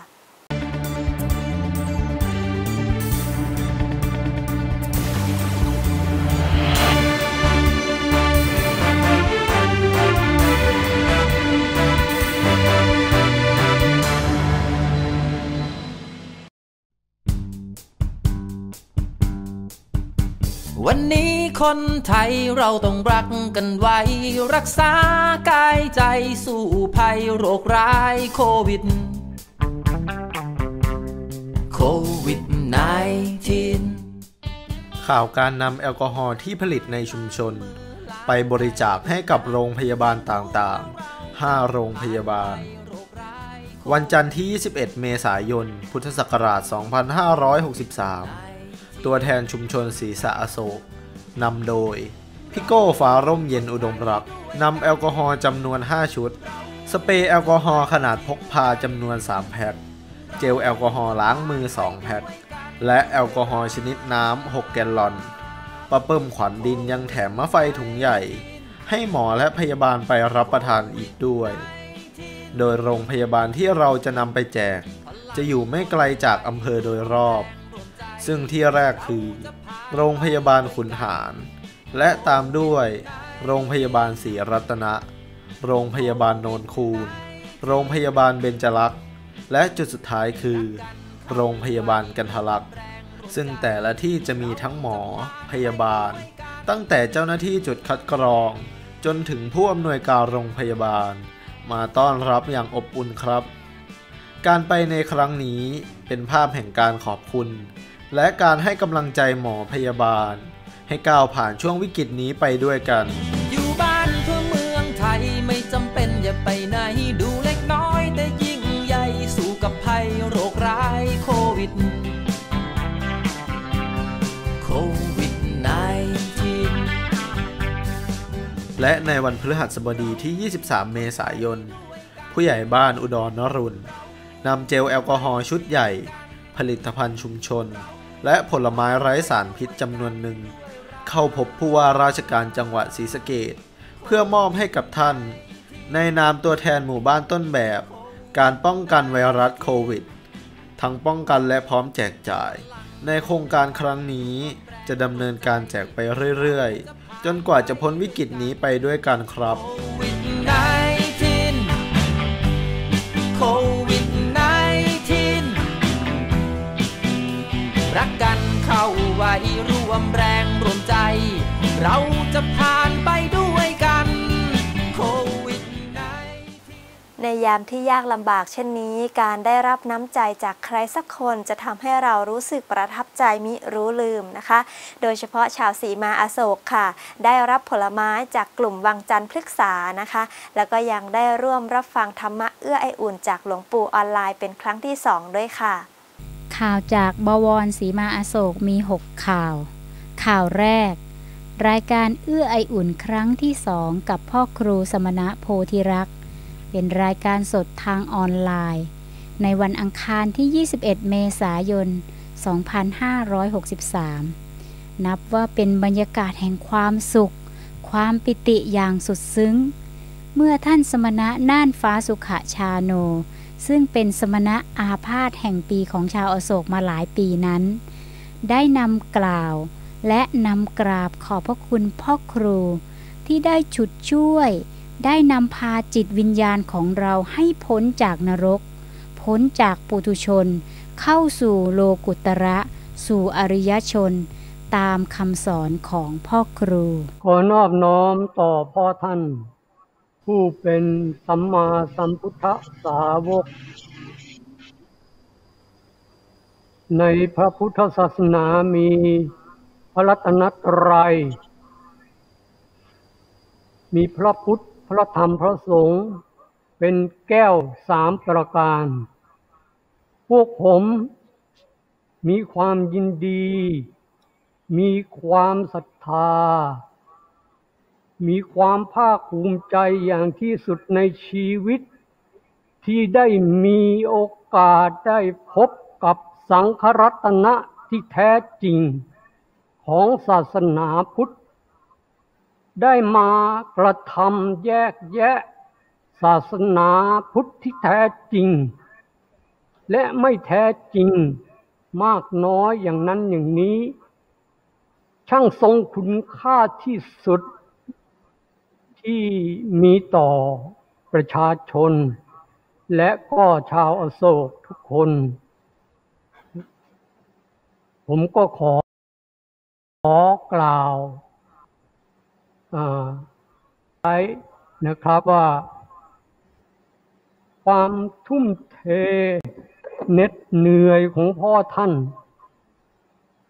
วันนี้คนไทยเราต้องรักกันไว้รักษากายใจสู้ภัยโรคร้ายโควิดโควิด สิบเก้าข่าวการนำแอลกอฮอล์ที่ผลิตในชุมชนไปบริจาคให้กับโรงพยาบาลต่างๆห้าโรงพยาบาลวันจันทร์ที่ยี่สิบเอ็ดเมษายนพุทธศักราชสองพันห้าร้อยหกสิบสามตัวแทนชุมชนศรีสะอโศกนำโดยพี่โก้ฟ้าร่มเย็นอุดมรักนำแอลกอฮอล์จำนวนห้าชุดสเปรย์แอลกอฮอล์ขนาดพกพาจำนวนสามแพ็คเจลแอลกอฮอล์ล้างมือสองแพ็คและแอลกอฮอล์ชนิดน้ำหกแกลลอนป้าเปิ้มขวัญดินยังแถมมะไฟถุงใหญ่ให้หมอและพยาบาลไปรับประทานอีกด้วยโดยโรงพยาบาลที่เราจะนำไปแจกจะอยู่ไม่ไกลจากอำเภอโดยรอบซึ่งที่แรกคือโรงพยาบาลขุนหารและตามด้วยโรงพยาบาลศรีรัตนะโรงพยาบาลโนนคูนโรงพยาบาลเบญจลักษณ์และจุดสุดท้ายคือโรงพยาบาลกันทลักษณ์ซึ่งแต่ละที่จะมีทั้งหมอพยาบาลตั้งแต่เจ้าหน้าที่จุดคัดกรองจนถึงผู้อำนวยการโรงพยาบาลมาต้อนรับอย่างอบอุ่นครับการไปในครั้งนี้เป็นภาพแห่งการขอบคุณและการให้กำลังใจหมอพยาบาลให้ก้าวผ่านช่วงวิกฤตนี้ไปด้วยกันอยู่บ้านเพื่อเมืองไทยไม่จำเป็นอย่าไปไหนดูเล็กน้อยแต่ยิ่งใหญ่สู้กับภัยโรคร้ายโควิดโควิด สิบเก้าและในวันพฤหัสบดีที่ยี่สิบสามเมษายนผู้ใหญ่บ้านอุดรนรุณนำเจลแอลกอฮอล์ชุดใหญ่ผลิตภัณฑ์ชุมชนและผลไม้ไร้สารพิษจำนวนหนึ่งเข้าพบผู้ว่าราชการจังหวัดศรีสะเกษเพื่อมอบให้กับท่านในนามตัวแทนหมู่บ้านต้นแบบการป้องกันไวรัสโควิดทั้งป้องกันและพร้อมแจกจ่ายในโครงการครั้งนี้จะดำเนินการแจกไปเรื่อยๆจนกว่าจะพ้นวิกฤตนี้ไปด้วยกันครับโควิด สิบเก้า รักกันเข้าไว้ร่วมแรงร่วมใจเราจะผ่านไปด้วยกันโควิด สิบเก้าในยามที่ยากลำบากเช่นนี้การได้รับน้ำใจจากใครสักคนจะทำให้เรารู้สึกประทับใจมิรู้ลืมนะคะโดยเฉพาะชาวศรีมาอโศกค่ะได้รับผลไม้จากกลุ่มวังจันทร์พฤกษานะคะแล้วก็ยังได้ร่วมรับฟังธรรมะเอื้อไออุ่นจากหลวงปู่ออนไลน์เป็นครั้งที่สองด้วยค่ะข่าวจากบวรศรีมาอโศกมีหกข่าวข่าวแรกรายการเอื้อไออุ่นครั้งที่สองกับพ่อครูสมณะโพธิรักษ์เป็นรายการสดทางออนไลน์ในวันอังคารที่ยี่สิบเอ็ดเมษายนสองพันห้าร้อยหกสิบสามนับว่าเป็นบรรยากาศแห่งความสุขความปิติอย่างสุดซึ้งเมื่อท่านสมณะน่านฟ้าสุขชาโนซึ่งเป็นสมณะอาพาธแห่งปีของชาวอโศกมาหลายปีนั้นได้นำกล่าวและนำกราบขอบพระคุณพ่อครูที่ได้ฉุดช่วยได้นำพาจิตวิญญาณของเราให้พ้นจากนรกพ้นจากปุถุชนเข้าสู่โลกุตระสู่อริยชนตามคำสอนของพ่อครูขอนอบน้อมต่อพ่อท่านผู้เป็นสัมมาสัมพุทธสาวกในพระพุทธศาสนามีพระรัตนตรัยมีพระพุทธพระธรรมพระสงฆ์เป็นแก้วสามประการพวกผมมีความยินดีมีความศรัทธามีความภาคภูมิใจอย่างที่สุดในชีวิตที่ได้มีโอกาสได้พบกับสังฆรัตนะที่แท้จริงของศาสนาพุทธได้มากระทำแยกแยะศาสนาพุทธที่แท้จริงและไม่แท้จริงมากน้อยอย่างนั้นอย่างนี้ช่างทรงคุณค่าที่สุดที่มีต่อประชาชนและก็ชาวอโศกทุกคนผมก็ขอขอกล่าวไว้นะครับว่าความทุ่มเทเหน็ดเหนื่อยของพ่อท่าน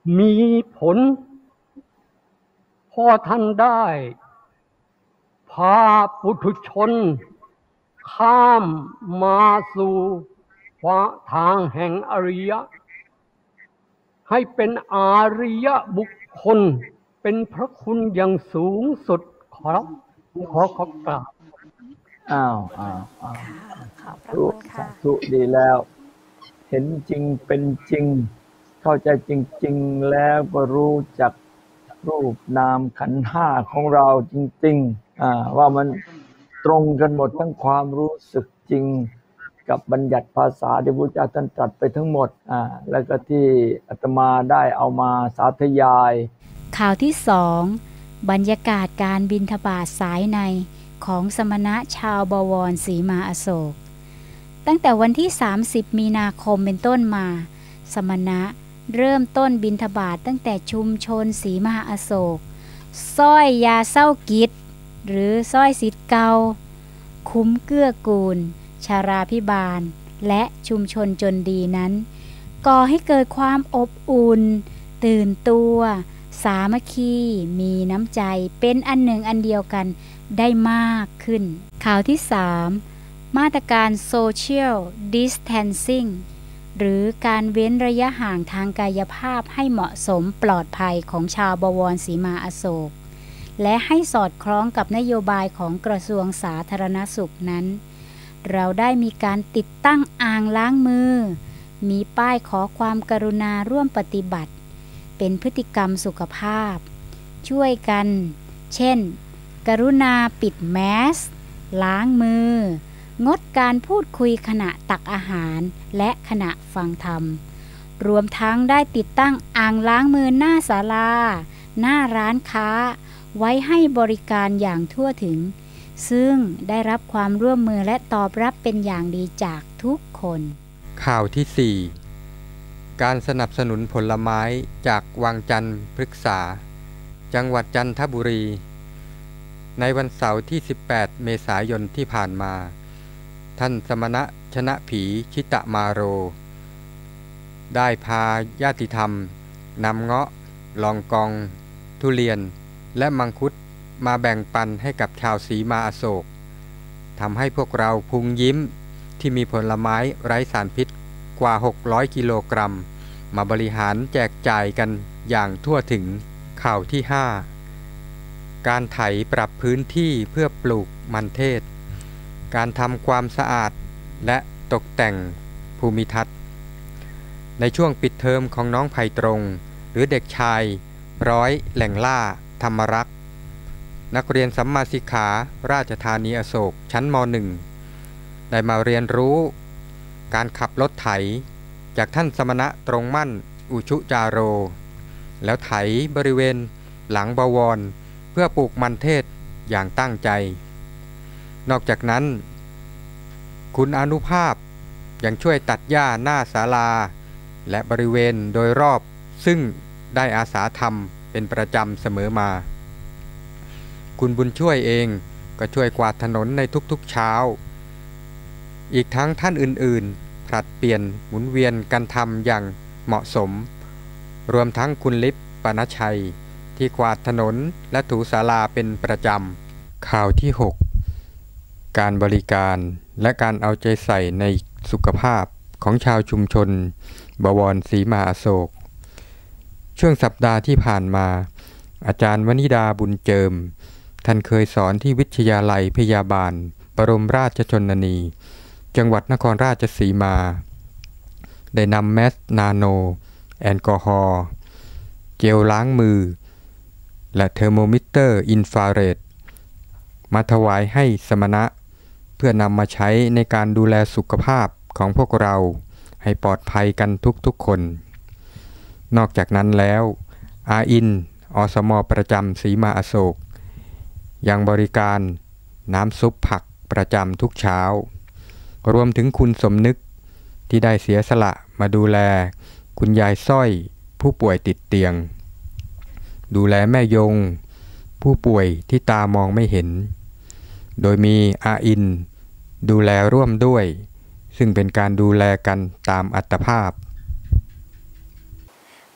มีผลพอท่านได้พาปุถุชนข้ามมาสู่ทางแห่งอริยะให้เป็นอาริยบุคคลเป็นพระคุณอย่างสูงสุดขอขอขอกราบอ้าวอ้าวอ้าวขอบพระคุณค่ะสาธุดีแล้ว เห็นจริงเป็นจริง เข้าใจจริงๆแล้วก็รู้จักรูปนามขันธ์ห้าของเราจริงๆอ่าว่ามันตรงกันหมดทั้งความรู้สึกจริงกับบัญญัติภาษาที่พระพุทธเจ้าท่านตรัสไปทั้งหมดอ่าแล้วก็ที่อาตมาได้เอามาสาธยายข่าวที่สองบรรยากาศการบิณฑบาตสายในของสมณะชาวบวรสีมาอโศกตั้งแต่วันที่สามสิบมีนาคมเป็นต้นมาสมณะเริ่มต้นบิณฑบาตตั้งแต่ชุมชนสีมาอโศกซ้อยยาเศร้ากิจหรือซ้อยสิทธิ์เกาคุ้มเกื้อกูลชาราพิบาลและชุมชนจนดีนั้นก่อให้เกิดความอบอุ่นตื่นตัวสามัคคีมีน้ำใจเป็นอันหนึ่งอันเดียวกันได้มากขึ้นข่าวที่สามมาตรการ Social Distancing หรือการเว้นระยะห่างทางกายภาพให้เหมาะสมปลอดภัยของชาวบวรสีมาอโศกและให้สอดคล้องกับนโยบายของกระทรวงสาธารณสุขนั้นเราได้มีการติดตั้งอ่างล้างมือมีป้ายขอความกรุณาร่วมปฏิบัติเป็นพฤติกรรมสุขภาพช่วยกันเช่นกรุณาปิดแมสล้างมืองดการพูดคุยขณะตักอาหารและขณะฟังธรรมรวมทั้งได้ติดตั้งอ่างล้างมือหน้าศาลาหน้าร้านค้าไว้ให้บริการอย่างทั่วถึงซึ่งได้รับความร่วมมือและตอบรับเป็นอย่างดีจากทุกคนข่าวที่สี่การสนับสนุนผลไม้จากวังจันทร์พฤกษาจังหวัดจันทบุรีในวันเสาร์ที่สิบแปดเมษายนที่ผ่านมาท่านสมณะชนะผีชิตมาโรได้พาญาติธรรมนำเงาะลองกองทุเรียนและมังคุดมาแบ่งปันให้กับชาวสีมาอโศกทำให้พวกเราพุงยิ้มที่มีผลไม้ไร้สารพิษกว่าหกร้อยกิโลกรัมมาบริหารแจกจ่ายกันอย่างทั่วถึงข่าวที่ห้าการไถปรับพื้นที่เพื่อปลูกมันเทศการทำความสะอาดและตกแต่งภูมิทัศน์ในช่วงปิดเทอมของน้องไผ่ตรงหรือเด็กชายร้อยแหล่งล่าธรรมรักษ์นักเรียนสัมมาสิกขาราชธานีอโศกชั้นม หนึ่ง ได้มาเรียนรู้การขับรถไถจากท่านสมณะตรงมั่นอุชุจาโรแล้วไถบริเวณหลังบวรเพื่อปลูกมันเทศอย่างตั้งใจนอกจากนั้นคุณอานุภาพยังช่วยตัดหญ้าหน้าศาลาและบริเวณโดยรอบซึ่งได้อาสาทำเป็นประจำเสมอมาคุณบุญช่วยเองก็ช่วยกวาดถนนในทุกๆเช้าอีกทั้งท่านอื่นๆผลัดเปลี่ยนหมุนเวียนกันทำอย่างเหมาะสมรวมทั้งคุณฤทธิ์ปณชัยที่กวาดถนนและถูศาลาเป็นประจำข่าวที่หกการบริการและการเอาใจใส่ในสุขภาพของชาวชุมชนบวรสีมาอโศกช่วงสัปดาห์ที่ผ่านมาอาจารย์วนิดาบุญเจิมท่านเคยสอนที่วิทยาลัยพยาบาลบรมราชชนนีจังหวัดนครราชสีมาได้นำแมสนาโนแอลกอฮอล์เจลล้างมือและเทอร์โมมิเตอร์อินฟราเรดมาถวายให้สมณะเพื่อนำมาใช้ในการดูแลสุขภาพของพวกเราให้ปลอดภัยกันทุกๆคนนอกจากนั้นแล้วอาอินอสม.ประจำสีมาอโศกยังบริการน้ำซุปผักประจำทุกเช้ารวมถึงคุณสมนึกที่ได้เสียสละมาดูแลคุณยายสร้อยผู้ป่วยติดเตียงดูแลแม่ยงผู้ป่วยที่ตามองไม่เห็นโดยมีอาอินดูแลร่วมด้วยซึ่งเป็นการดูแลกันตามอัตภาพก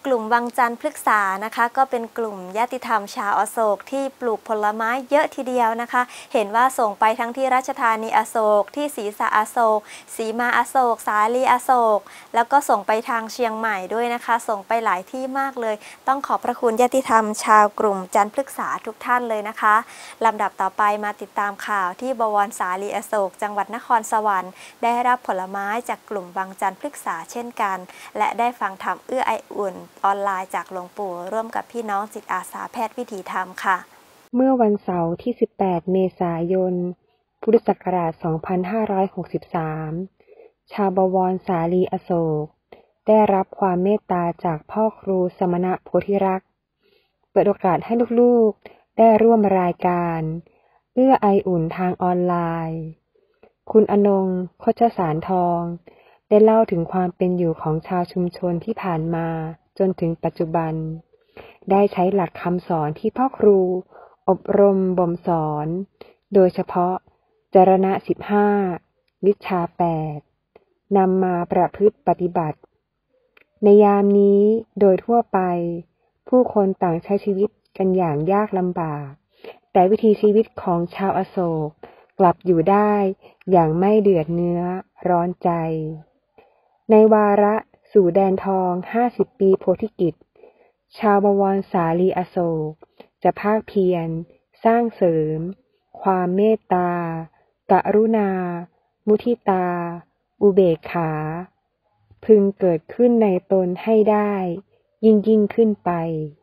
ลุ่มวังจันทร์พฤกษานะคะก็เป็นกลุ่มญาติธรรมชาวอโศกที่ปลูกผลไม้เยอะทีเดียวนะคะเห็นว่าส่งไปทั้งที่ราชธานีอโศกที่ศรีสะอโศกศรีมาอโศกสาลีอโศกแล้วก็ส่งไปทางเชียงใหม่ด้วยนะคะส่งไปหลายที่มากเลยต้องขอบพระคุณญาติธรรมชาวกลุ่มจันทร์พฤกษาทุกท่านเลยนะคะลำดับต่อไปมาติดตามข่าวที่บวรสาลีอโศกจังหวัดนครสวรรค์ได้รับผลไม้จากกลุ่มวังจันทร์พฤกษาเช่นกันและได้ฟังธรรมเอื้อไออุ่นออนไลน์จากหลวงปู่ร่วมกับพี่น้องจิตอาสาแพทย์วิถีธรรมค่ะเมื่อวันเสาร์ที่สิบแปดเมษายนพุทธศักราชสองพันห้าร้อยหกสิบสามชาวบวรสาลีอโศกได้รับความเมตตาจากพ่อครูสมณะโพธิรักษ์เปิดโอกาสให้ลูกๆได้ร่วมรายการเอื้อไออุ่นทางออนไลน์คุณอนงค์โคชสารทองได้เล่าถึงความเป็นอยู่ของชาวชุมชนที่ผ่านมาจนถึงปัจจุบันได้ใช้หลักคำสอนที่พ่อครูอบรมบ่มสอนโดยเฉพาะจรณะสิบห้าวิชาแปดนำมาประพฤติปฏิบัติในยามนี้โดยทั่วไปผู้คนต่างใช้ชีวิตกันอย่างยากลำบากแต่วิถีชีวิตของชาวอโศกกลับอยู่ได้อย่างไม่เดือดเนื้อร้อนใจในวาระสู่แดนทองห้าสิบปีโพธิกิจชาวบวรสาลีอโศกจะภาคเพียรสร้างเสริมความเมตตากรุณามุทิตาอุเบกขาพึงเกิดขึ้นในตนให้ได้ยิ่งยิ่งขึ้นไป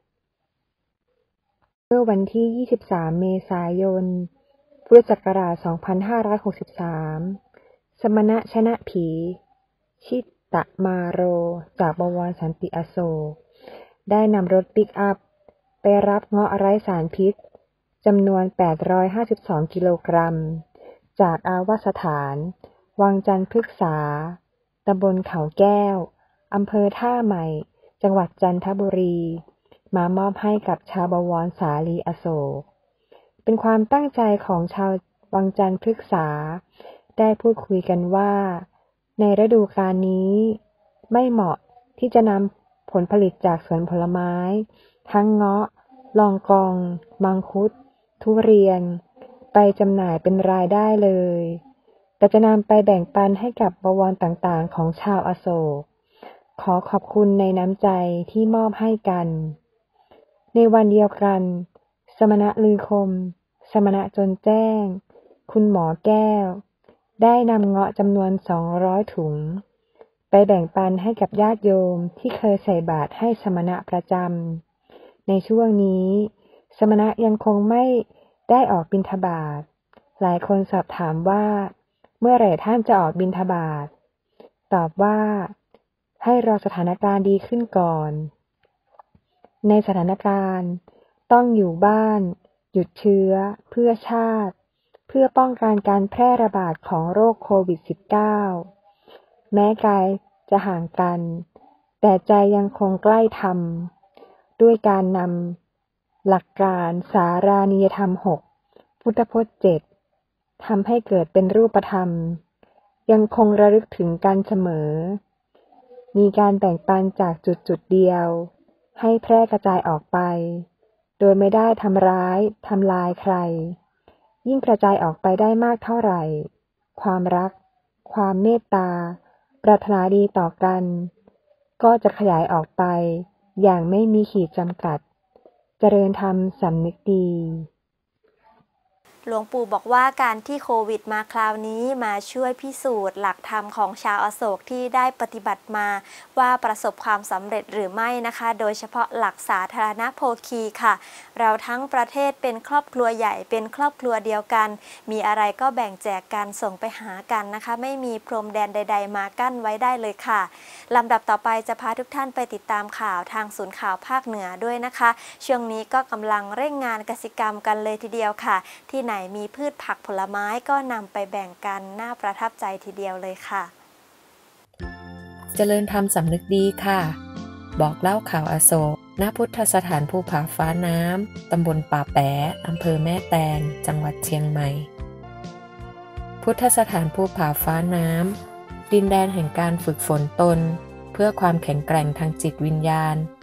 เมื่อวันที่ยี่สิบสามเมษายนพุทธศักราชสองพันห้าร้อยหกสิบสามสมณะชนะผีชิตตมาโรจากบวรสันติอโศกได้นำรถปิกอัพไปรับเงาะไร้สารพิษจำนวนแปดร้อยห้าสิบสองกิโลกรัมจากอาวาสถานวังจันทร์พฤกษาตำบลเขาแก้วอำเภอท่าใหม่จังหวัดจันทบุรีมามอบให้กับชาวบวรสาลีอโศกเป็นความตั้งใจของชาววังจันทร์พฤกษาได้พูดคุยกันว่าในฤดูกาลนี้ไม่เหมาะที่จะนำผลผลิตจากสวนผลไม้ทั้งเงาะลองกองมังคุดทุเรียนไปจำหน่ายเป็นรายได้เลยแต่จะนำไปแบ่งปันให้กับบวรต่างๆของชาวอโศกขอขอบคุณในน้ำใจที่มอบให้กันในวันเดียวกันสมณะลือคมสมณะจนแจ้งคุณหมอแก้วได้นำเงาะจำนวนสองร้อยถุงไปแบ่งปันให้กับญาติโยมที่เคยใส่บาตรให้สมณะประจำในช่วงนี้สมณะยังคงไม่ได้ออกบิณฑบาตหลายคนสอบถามว่าเมื่อไหร่ท่านจะออกบิณฑบาตตอบว่าให้รอสถานการณ์ดีขึ้นก่อนในสถานการณ์ต้องอยู่บ้านหยุดเชื้อเพื่อชาติเพื่อป้องกันการแพร่ระบาดของโรคโควิด สิบเก้า แม้กายจะห่างกันแต่ใจยังคงใกล้ธรรมด้วยการนำหลักการสารานิยธรรมหกพุทธพจน์เจ็ดทำให้เกิดเป็นรูปธรรมยังคงระลึกถึงกันเสมอมีการแบ่งปันจากจุดจุดเดียวให้แพร่กระจายออกไปโดยไม่ได้ทำร้ายทำลายใครยิ่งกระจายออกไปได้มากเท่าไหร่ความรักความเมตตาปรารถนาดีต่อกันก็จะขยายออกไปอย่างไม่มีขีดจำกัดเจริญธรรมสำนึกดีหลวงปู่บอกว่าการที่โควิดมาคราวนี้มาช่วยพิสูจน์หลักธรรมของชาวอโศกที่ได้ปฏิบัติมาว่าประสบความสำเร็จหรือไม่นะคะโดยเฉพาะหลักสาธารณโภคีค่ะเราทั้งประเทศเป็นครอบครัวใหญ่เป็นครอบครัวเดียวกันมีอะไรก็แบ่งแจกกันส่งไปหากันนะคะไม่มีพรมแดนใดๆมากั้นไว้ได้เลยค่ะลำดับต่อไปจะพาทุกท่านไปติดตามข่าวทางศูนย์ข่าวภาคเหนือด้วยนะคะช่วงนี้ก็กำลังเร่งงานกสิกรรมกันเลยทีเดียวค่ะที่ไหนมีพืชผักผลไม้ก็นำไปแบ่งกันน่าประทับใจทีเดียวเลยค่ะเจริญธรรมสำนึกดีค่ะบอกเล่าข่าวอโศกณพุทธสถานภูผาฟ้าน้ำตำบลป่าแปะอำเภอแม่แตงจังหวัดเชียงใหม่พุทธสถานภูผาฟ้าน้ำดินแดนแห่งการฝึกฝนตนเพื่อความแข็งแกร่งทางจิตวิญญาณ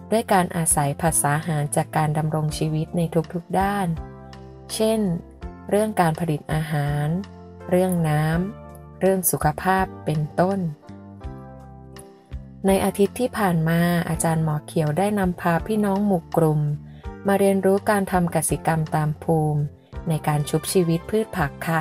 ด้วยการอาศัยผัสสะอาหารจากการดำรงชีวิตในทุกๆด้าน เช่น เรื่องการผลิตอาหาร เรื่องน้ำ เรื่องสุขภาพ เป็นต้น ในอาทิตย์ที่ผ่านมาอาจารย์หมอเขียวได้นำพาพี่น้องหมู่กลุ่มมาเรียนรู้การทำกสิกรรมตามภูมิในการชุบชีวิตพืชผักค่ะ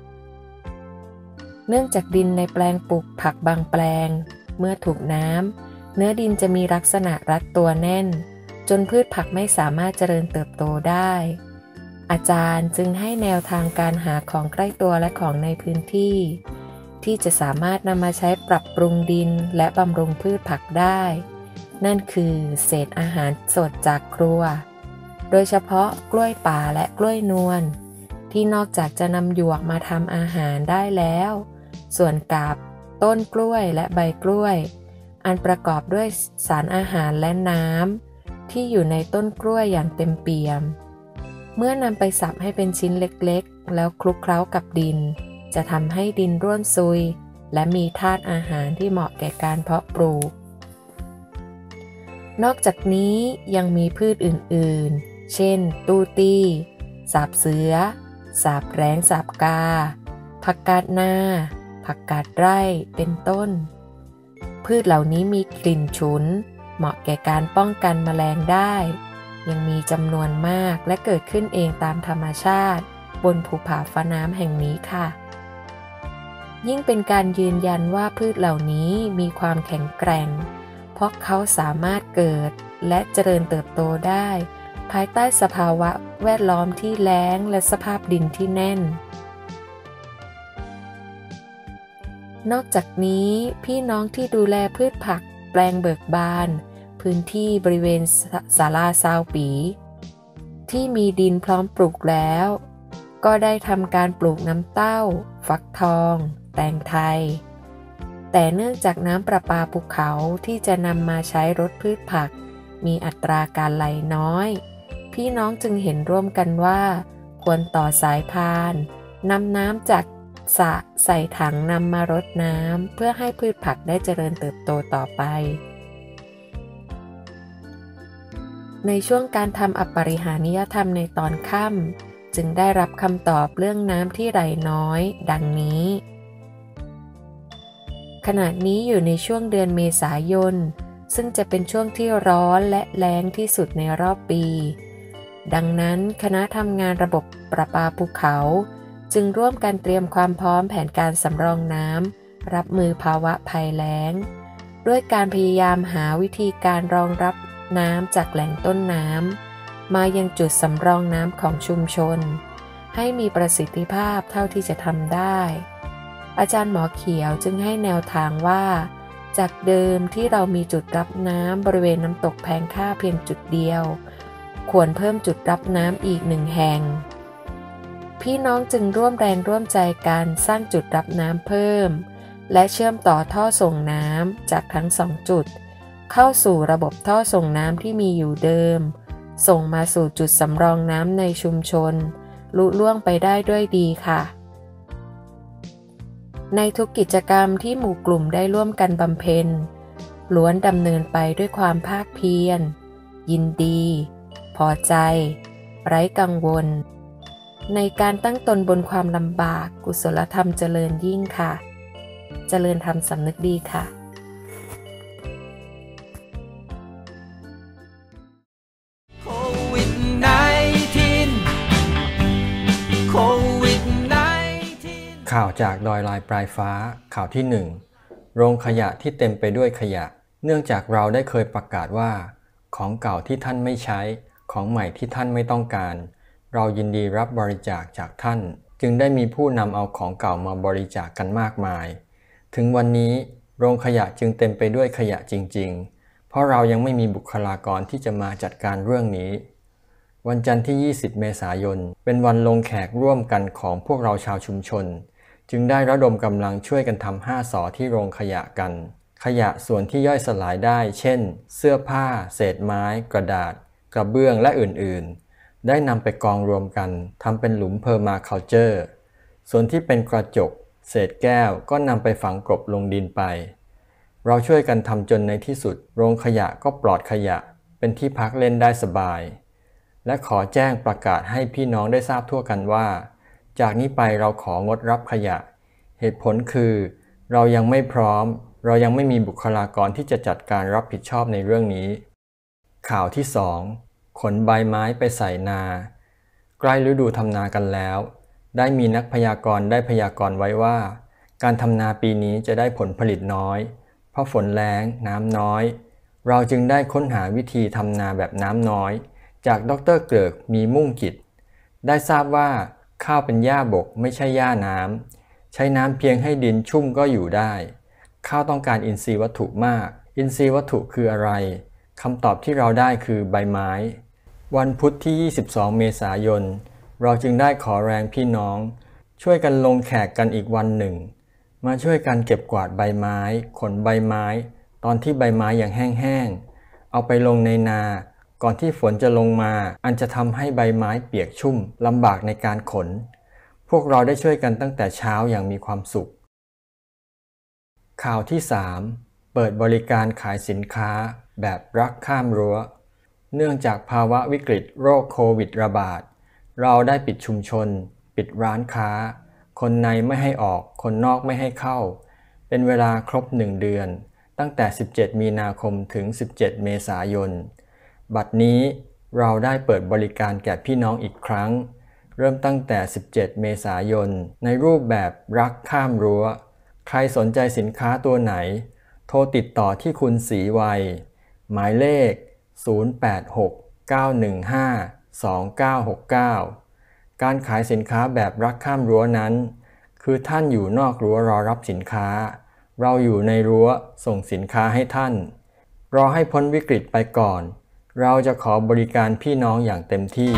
เนื่องจากดินในแปลงปลูกผักบางแปลงเมื่อถูกน้ำเนื้อดินจะมีลักษณะรัดตัวแน่นจนพืชผักไม่สามารถเจริญเติบโตได้อาจารย์จึงให้แนวทางการหาของใกล้ตัวและของในพื้นที่ที่จะสามารถนำมาใช้ปรับปรุงดินและบำรุงพืชผักได้นั่นคือเศษอาหารสดจากครัวโดยเฉพาะกล้วยป่าและกล้วยนวลที่นอกจากจะนำหยวกมาทำอาหารได้แล้วส่วนกาบต้นกล้วยและใบกล้วยอันประกอบด้วยสารอาหารและน้ำที่อยู่ในต้นกล้วยอย่างเต็มเปี่ยมเมื่อนำไปสับให้เป็นชิ้นเล็กๆแล้วคลุกเคล้ากับดินจะทำให้ดินร่วนซุยและมีธาตุอาหารที่เหมาะแก่การเพาะปลูกนอกจากนี้ยังมีพืชอื่นๆเช่นตูตี้สาบเสือสาบแร้งสาบกาผักกาดนาผักกาดไร่เป็นต้นพืชเหล่านี้มีกลิ่นฉุนเหมาะแก่การป้องกันแมลงได้ยังมีจำนวนมากและเกิดขึ้นเองตามธรรมชาติบนภูผาฟ้าน้ำแห่งนี้ค่ะยิ่งเป็นการยืนยันว่าพืชเหล่านี้มีความแข็งแกร่งเพราะเขาสามารถเกิดและเจริญเติบโตได้ภายใต้สภาวะแวดล้อมที่แล้งและสภาพดินที่แน่นนอกจากนี้พี่น้องที่ดูแลพืชผักแปลงเบิกบานพื้นที่บริเวณศาลาซาวปีที่มีดินพร้อมปลูกแล้วก็ได้ทำการปลูกน้ำเต้าฟักทองแตงไทยแต่เนื่องจากน้ำประปาภูเขาที่จะนำมาใช้รดพืชผักมีอัตราการไหลน้อยพี่น้องจึงเห็นร่วมกันว่าควรต่อสายพานนำน้ำจากสระใส่ถังนำมารดน้ำเพื่อให้พืชผักได้เจริญเติบโตต่อไปในช่วงการทำอปริหานิยธรรมในตอนค่ำจึงได้รับคำตอบเรื่องน้ำที่ไหลน้อยดังนี้ขณะนี้อยู่ในช่วงเดือนเมษายนซึ่งจะเป็นช่วงที่ร้อนและแล้งที่สุดในรอบปีดังนั้นคณะทำงานระบบประปาภูเขาจึงร่วมกันเตรียมความพร้อมแผนการสำรองน้ำรับมือภาวะภัยแล้งด้วยการพยายามหาวิธีการรองรับน้ำจากแหล่งต้นน้ำมายังจุดสำรองน้ำของชุมชนให้มีประสิทธิภาพเท่าที่จะทำได้อาจารย์หมอเขียวจึงให้แนวทางว่าจากเดิมที่เรามีจุดรับน้ำบริเวณน้ำตกแพงค่าเพียงจุดเดียวควรเพิ่มจุดรับน้ำอีกหนึ่งแห่งพี่น้องจึงร่วมแรงร่วมใจกันสร้างจุดรับน้ำเพิ่มและเชื่อมต่อท่อส่งน้ำจากทั้งสองจุดเข้าสู่ระบบท่อส่งน้ำที่มีอยู่เดิมส่งมาสู่จุดสำรองน้ำในชุมชนลุล่วงไปได้ด้วยดีค่ะในทุกกิจกรรมที่หมู่กลุ่มได้ร่วมกันบำเพ็ญล้วนดำเนินไปด้วยความภาคเพียรยินดีพอใจไร้กังวลในการตั้งตนบนความลำบากกุศลธรรมเจริญยิ่งค่ะเจริญธรรมสำนึกดีค่ะโควิด สิบเก้า โควิด สิบเก้าข่าวจากดอยลายปลายฟ้าข่าวที่หนึ่งโรงขยะที่เต็มไปด้วยขยะเนื่องจากเราได้เคยประกาศว่าของเก่าที่ท่านไม่ใช้ของใหม่ที่ท่านไม่ต้องการเรายินดีรับบริจาคจากท่านจึงได้มีผู้นำเอาของเก่ามาบริจาคกันมากมายถึงวันนี้โรงขยะจึงเต็มไปด้วยขยะจริงๆเพราะเรายังไม่มีบุคลากรที่จะมาจัดการเรื่องนี้วันจันทร์ที่ยี่สิบเมษายนเป็นวันลงแขกร่วมกันของพวกเราชาวชุมชนจึงได้ระดมกำลังช่วยกันทำห้าสอที่โรงขยะกันขยะส่วนที่ย่อยสลายได้เช่นเสื้อผ้าเศษไม้กระดาษกระเบื้องและอื่นๆได้นำไปกองรวมกันทำเป็นหลุมเพอร์มาคัลเจอร์ส่วนที่เป็นกระจกเศษแก้วก็นำไปฝังกลบลงดินไปเราช่วยกันทำจนในที่สุดโรงขยะก็ปลอดขยะเป็นที่พักเล่นได้สบายและขอแจ้งประกาศให้พี่น้องได้ทราบทั่วกันว่าจากนี้ไปเราของดรับขยะเหตุผลคือเรายังไม่พร้อมเรายังไม่มีบุคลากรที่จะจัดการรับผิดชอบในเรื่องนี้ข่าวที่สองขนใบไม้ไปใส่นาใกล้ฤดูทำนากันแล้วได้มีนักพยากรณ์ได้พยากรณ์ไว้ว่าการทำนาปีนี้จะได้ผลผลิตน้อยเพราะฝนแล้งน้ำน้อยเราจึงได้ค้นหาวิธีทำนาแบบน้ำน้อยจากดร.เกริกมีมุ่งกิจได้ทราบว่าข้าวเป็นหญ้าบกไม่ใช่หญ้าน้ำใช้น้ำเพียงให้ดินชุ่มก็อยู่ได้ข้าวต้องการอินทรีย์วัตถุมากอินทรีย์วัตถุคืออะไรคำตอบที่เราได้คือใบไม้วันพุธที่ยี่สิบสองเมษายนเราจึงได้ขอแรงพี่น้องช่วยกันลงแขกกันอีกวันหนึ่งมาช่วยกันเก็บกวาดใบไม้ขนใบไม้ตอนที่ใบไม้ยังแห้งๆเอาไปลงในนาก่อนที่ฝนจะลงมาอันจะทำให้ใบไม้เปียกชุ่มลำบากในการขนพวกเราได้ช่วยกันตั้งแต่เช้าอย่างมีความสุขข่าวที่สามเปิดบริการขายสินค้าแบบรักข้ามรั้วเนื่องจากภาวะวิกฤตโรคโควิดระบาดเราได้ปิดชุมชนปิดร้านค้าคนในไม่ให้ออกคนนอกไม่ให้เข้าเป็นเวลาครบหนึ่งเดือนตั้งแต่สิบเจ็ดมีนาคมถึงสิบเจ็ดเมษายนบัดนี้เราได้เปิดบริการแก่พี่น้องอีกครั้งเริ่มตั้งแต่สิบเจ็ดเมษายนในรูปแบบรักข้ามรั้วใครสนใจสินค้าตัวไหนโทรติดต่อที่คุณศรีวัยหมายเลขศูนย์ แปด หก เก้า หนึ่ง ห้า สอง เก้า หก เก้าการขายสินค้าแบบรักข้ามรั้วนั้นคือท่านอยู่นอกรั้วรอรับสินค้าเราอยู่ในรั้วส่งสินค้าให้ท่านรอให้พ้นวิกฤตไปก่อนเราจะขอบริการพี่น้องอย่างเต็มที่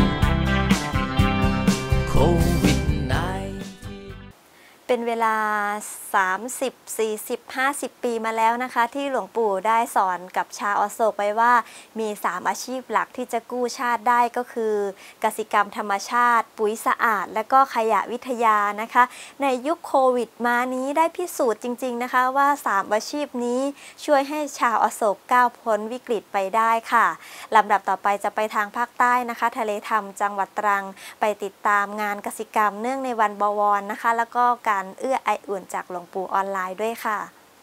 เป็นเวลาสามสิบ สี่สิบ ห้าสิบปีมาแล้วนะคะที่หลวงปู่ได้สอนกับชาวอโศกไว้ว่ามีสามอาชีพหลักที่จะกู้ชาติได้ก็คือกสิกรรมธรรมชาติปุ๋ยสะอาดและก็ขยะวิทยานะคะในยุคโควิดมานี้ได้พิสูจน์จริงๆนะคะว่าสามอาชีพนี้ช่วยให้ชาวอโศกก้าวพ้นวิกฤตไปได้ค่ะลำดับต่อไปจะไปทางภาคใต้นะคะทะเลธรรมจังหวัดตรังไปติดตามงานกสิกรรมเนื่องในวันบวรนะคะแล้วก็การเอื้อไออุ่นจากหลวงปู่ออนไลน์ด้วยค่ะ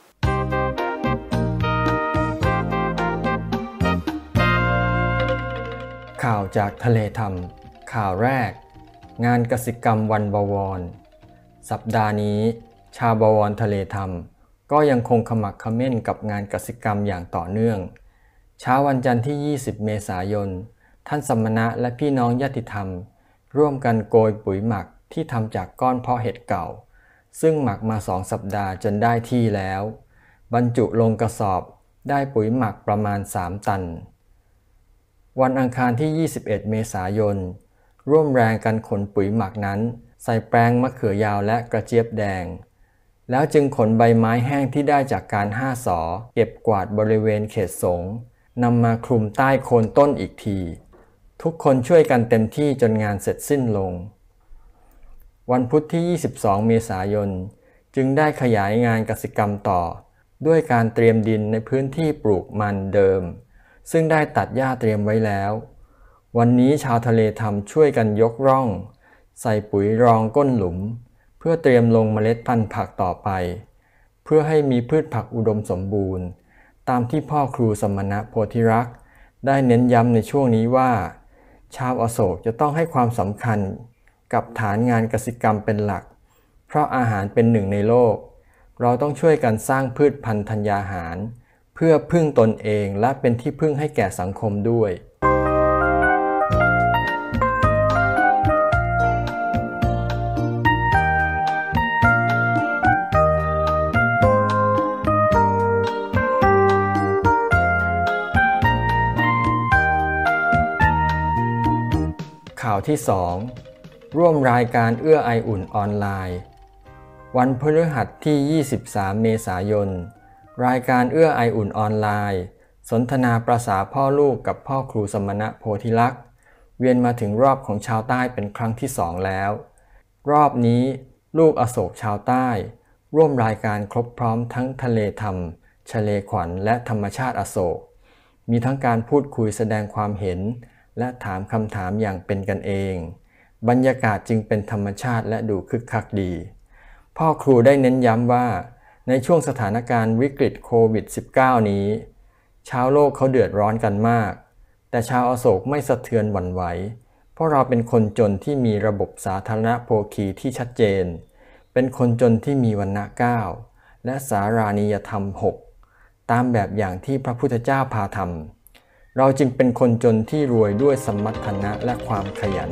ข่าวจากทะเลธรรมข่าวแรกงานกสิกรรมวันบวรสัปดาห์นี้ชาวบวรทะเลธรรมก็ยังคงขมักเขม้นกับงานกสิกรรมอย่างต่อเนื่องเช้าวันจันทร์ที่ยี่สิบเมษายนท่านสมณะและพี่น้องญาติธรรมร่วมกันโกยปุ๋ยหมักที่ทำจากก้อนเพาะเห็ดเก่าซึ่งหมักมาสองสัปดาห์จนได้ที่แล้วบรรจุลงกระสอบได้ปุ๋ยหมักประมาณสามตันวันอังคารที่ยี่สิบเอ็ดเมษายนร่วมแรงกันขนปุ๋ยหมักนั้นใส่แปลงมะเขือยาวและกระเจี๊ยบแดงแล้วจึงขนใบไม้แห้งที่ได้จากการห้าสอเก็บกวาดบริเวณเขตสงฆ์นำมาคลุมใต้โคนต้นอีกทีทุกคนช่วยกันเต็มที่จนงานเสร็จสิ้นลงวันพุธที่ยี่สิบสองเมษายนจึงได้ขยายงานกสิกรรมต่อด้วยการเตรียมดินในพื้นที่ปลูกมันเดิมซึ่งได้ตัดหญ้าเตรียมไว้แล้ววันนี้ชาวทะเลธรรมช่วยกันยกร่องใส่ปุ๋ยรองก้นหลุมเพื่อเตรียมลงเมล็ดพันธุ์ผักต่อไปเพื่อให้มีพืชผักอุดมสมบูรณ์ตามที่พ่อครูสมณะโพธิรักษ์ได้เน้นย้ำในช่วงนี้ว่าชาวอโศกจะต้องให้ความสำคัญกับฐานงานกสิกรรมเป็นหลักเพราะอาหารเป็นหนึ่งในโลกเราต้องช่วยกันสร้างพืชพันธุ์ธัญญาหารเพื่อพึ่งตนเองและเป็นที่พึ่งให้แก่สังคมด้วยข่าวที่สองร่วมรายการเอื้อไออุ่นออนไลน์วันพฤหัสที่ยี่สิบสามเมษายนรายการเอื้อไออุ่นออนไลน์สนทนาประสาพ่อลูกกับพ่อครูสมณะโพธิลักษณ์เวียนมาถึงรอบของชาวใต้เป็นครั้งที่สองแล้วรอบนี้ลูกอโศกชาวใต้ร่วมรายการครบพร้อมทั้งทะเลธรรมชเลขวัญและธรรมชาติอโศกมีทั้งการพูดคุยแสดงความเห็นและถามคำถามอย่างเป็นกันเองบรรยากาศจึงเป็นธรรมชาติและดูคึกคักดีพ่อครูได้เน้นย้ำว่าในช่วงสถานการณ์วิกฤตโควิด สิบเก้า นี้ชาวโลกเขาเดือดร้อนกันมากแต่ชาวอโศกไม่สะเทือนหวั่นไหวเพราะเราเป็นคนจนที่มีระบบสาธารณโภคีที่ชัดเจนเป็นคนจนที่มีวรรณะเก้าและสารานิยธรรมหกตามแบบอย่างที่พระพุทธเจ้าพาทำเราจึงเป็นคนจนที่รวยด้วยสมรรถนะและความขยัน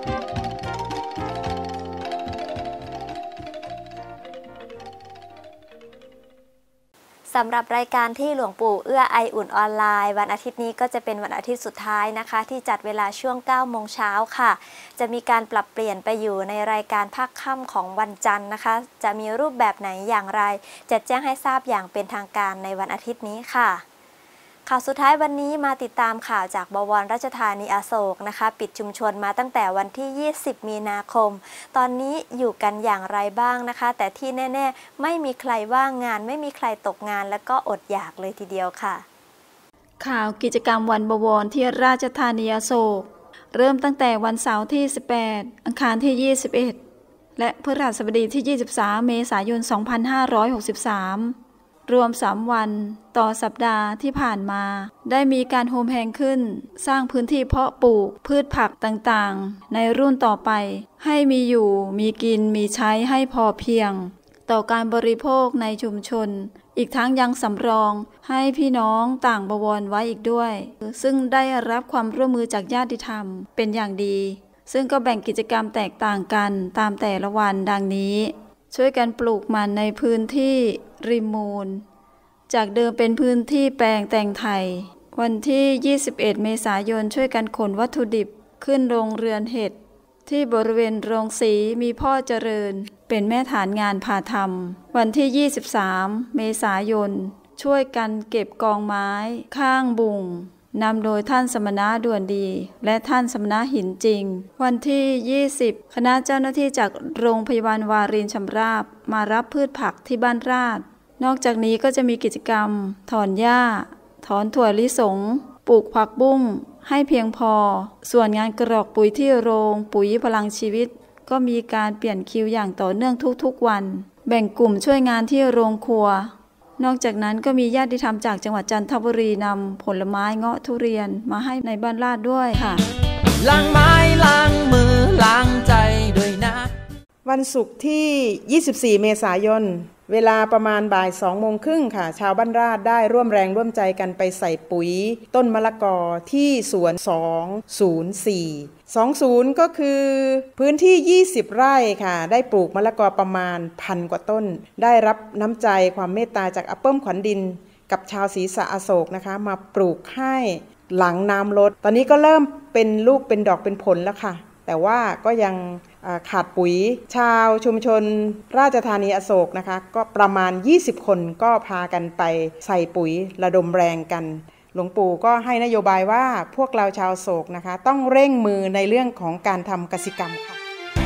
สำหรับรายการที่หลวงปู่เอื้อไออุ่นออนไลน์วันอาทิตย์นี้ก็จะเป็นวันอาทิตย์สุดท้ายนะคะที่จัดเวลาช่วงเก้าโมงเช้าค่ะจะมีการปรับเปลี่ยนไปอยู่ในรายการภาคค่ำของวันจันทร์นะคะจะมีรูปแบบไหนอย่างไรจะแจ้งให้ทราบอย่างเป็นทางการในวันอาทิตย์นี้ค่ะข่าวสุดท้ายวันนี้มาติดตามข่าวจากบวรราชธานีอโศกนะคะปิดชุมชนมาตั้งแต่วันที่ยี่สิบมีนาคมตอนนี้อยู่กันอย่างไรบ้างนะคะแต่ที่แน่ๆไม่มีใครว่างงานไม่มีใครตกงานแล้วก็อดอยากเลยทีเดียวค่ะข่าวกิจกรรมวันบวรที่ราชธานีอโศกเริ่มตั้งแต่วันเสาร์ที่สิบแปดอังคารที่ยี่สิบเอ็ดและพฤหัสบดีที่ยี่สิบสามเมษายนสองพันห้าร้อยหกสิบสามรวมสามวันต่อสัปดาห์ที่ผ่านมาได้มีการโฮมแฮงขึ้นสร้างพื้นที่เพาะปลูกพืชผักต่างๆในรุ่นต่อไปให้มีอยู่มีกินมีใช้ให้พอเพียงต่อการบริโภคในชุมชนอีกทั้งยังสำรองให้พี่น้องต่างบวรไว้อีกด้วยซึ่งได้รับความร่วมมือจากญาติธรรมเป็นอย่างดีซึ่งก็แบ่งกิจกรรมแตกต่างกันตามแต่ละวันดังนี้ช่วยกันปลูกมันในพื้นที่ริมมูลจากเดิมเป็นพื้นที่แปลงแต่งไทยวันที่ยี่สิบเอ็ดเมษายนช่วยกันขนวัตถุดิบขึ้นโรงเรือนเห็ดที่บริเวณโรงสีมีพ่อเจริญเป็นแม่ฐานงานพาทำวันที่ยี่สิบสามเมษายนช่วยกันเก็บกองไม้ข้างบุงนำโดยท่านสมณะด่วนดีและท่านสมณะหินจริงวันที่ยี่สิบคณะเจ้าหน้าที่จากโรงพยาบาลวารินชำราบมารับพืชผักที่บ้านราษฎร์นอกจากนี้ก็จะมีกิจกรรมถอนหญ้าถอนถั่วลิสงปลูกผักบุ้งให้เพียงพอส่วนงานกรอกปุ๋ยที่โรงปุ๋ยพลังชีวิตก็มีการเปลี่ยนคิวอย่างต่อเนื่องทุกๆวันแบ่งกลุ่มช่วยงานที่โรงครัวนอกจากนั้นก็มีญาติธรรมจากจังหวัดจันทบุรีนำผลไม้เงาะทุเรียนมาให้ในบ้านราษฎร์ด้วยค่ะล้างไม้ล้างมือล้างใจด้วยนะวันศุกร์ที่ยี่สิบสี่เมษายนเวลาประมาณบ่ายสองโมงครึ่งค่ะชาวบ้านราษฎร์ได้ร่วมแรงร่วมใจกันไปใส่ปุ๋ยต้นมะละกอที่สวนสองศูนย์สี่ สองสิบก็คือพื้นที่ยี่สิบไร่ค่ะได้ปลูกมะละกอประมาณพันกว่าต้นได้รับน้ำใจความเมตตาจากอาเปิ้มขวัญดินกับชาวศรีสะอโศกนะคะมาปลูกให้หลังน้ำลดตอนนี้ก็เริ่มเป็นลูกเป็นดอกเป็นผลแล้วค่ะแต่ว่าก็ยังขาดปุ๋ยชาวชุมชนราชธานีอโศกนะคะก็ประมาณยี่สิบคนก็พากันไปใส่ปุ๋ยระดมแรงกันหลวงปู่ก็ให้นโยบายว่าพวกเราชาวโศกนะคะต้องเร่งมือในเรื่องของการทำกสิกรรมค่ะ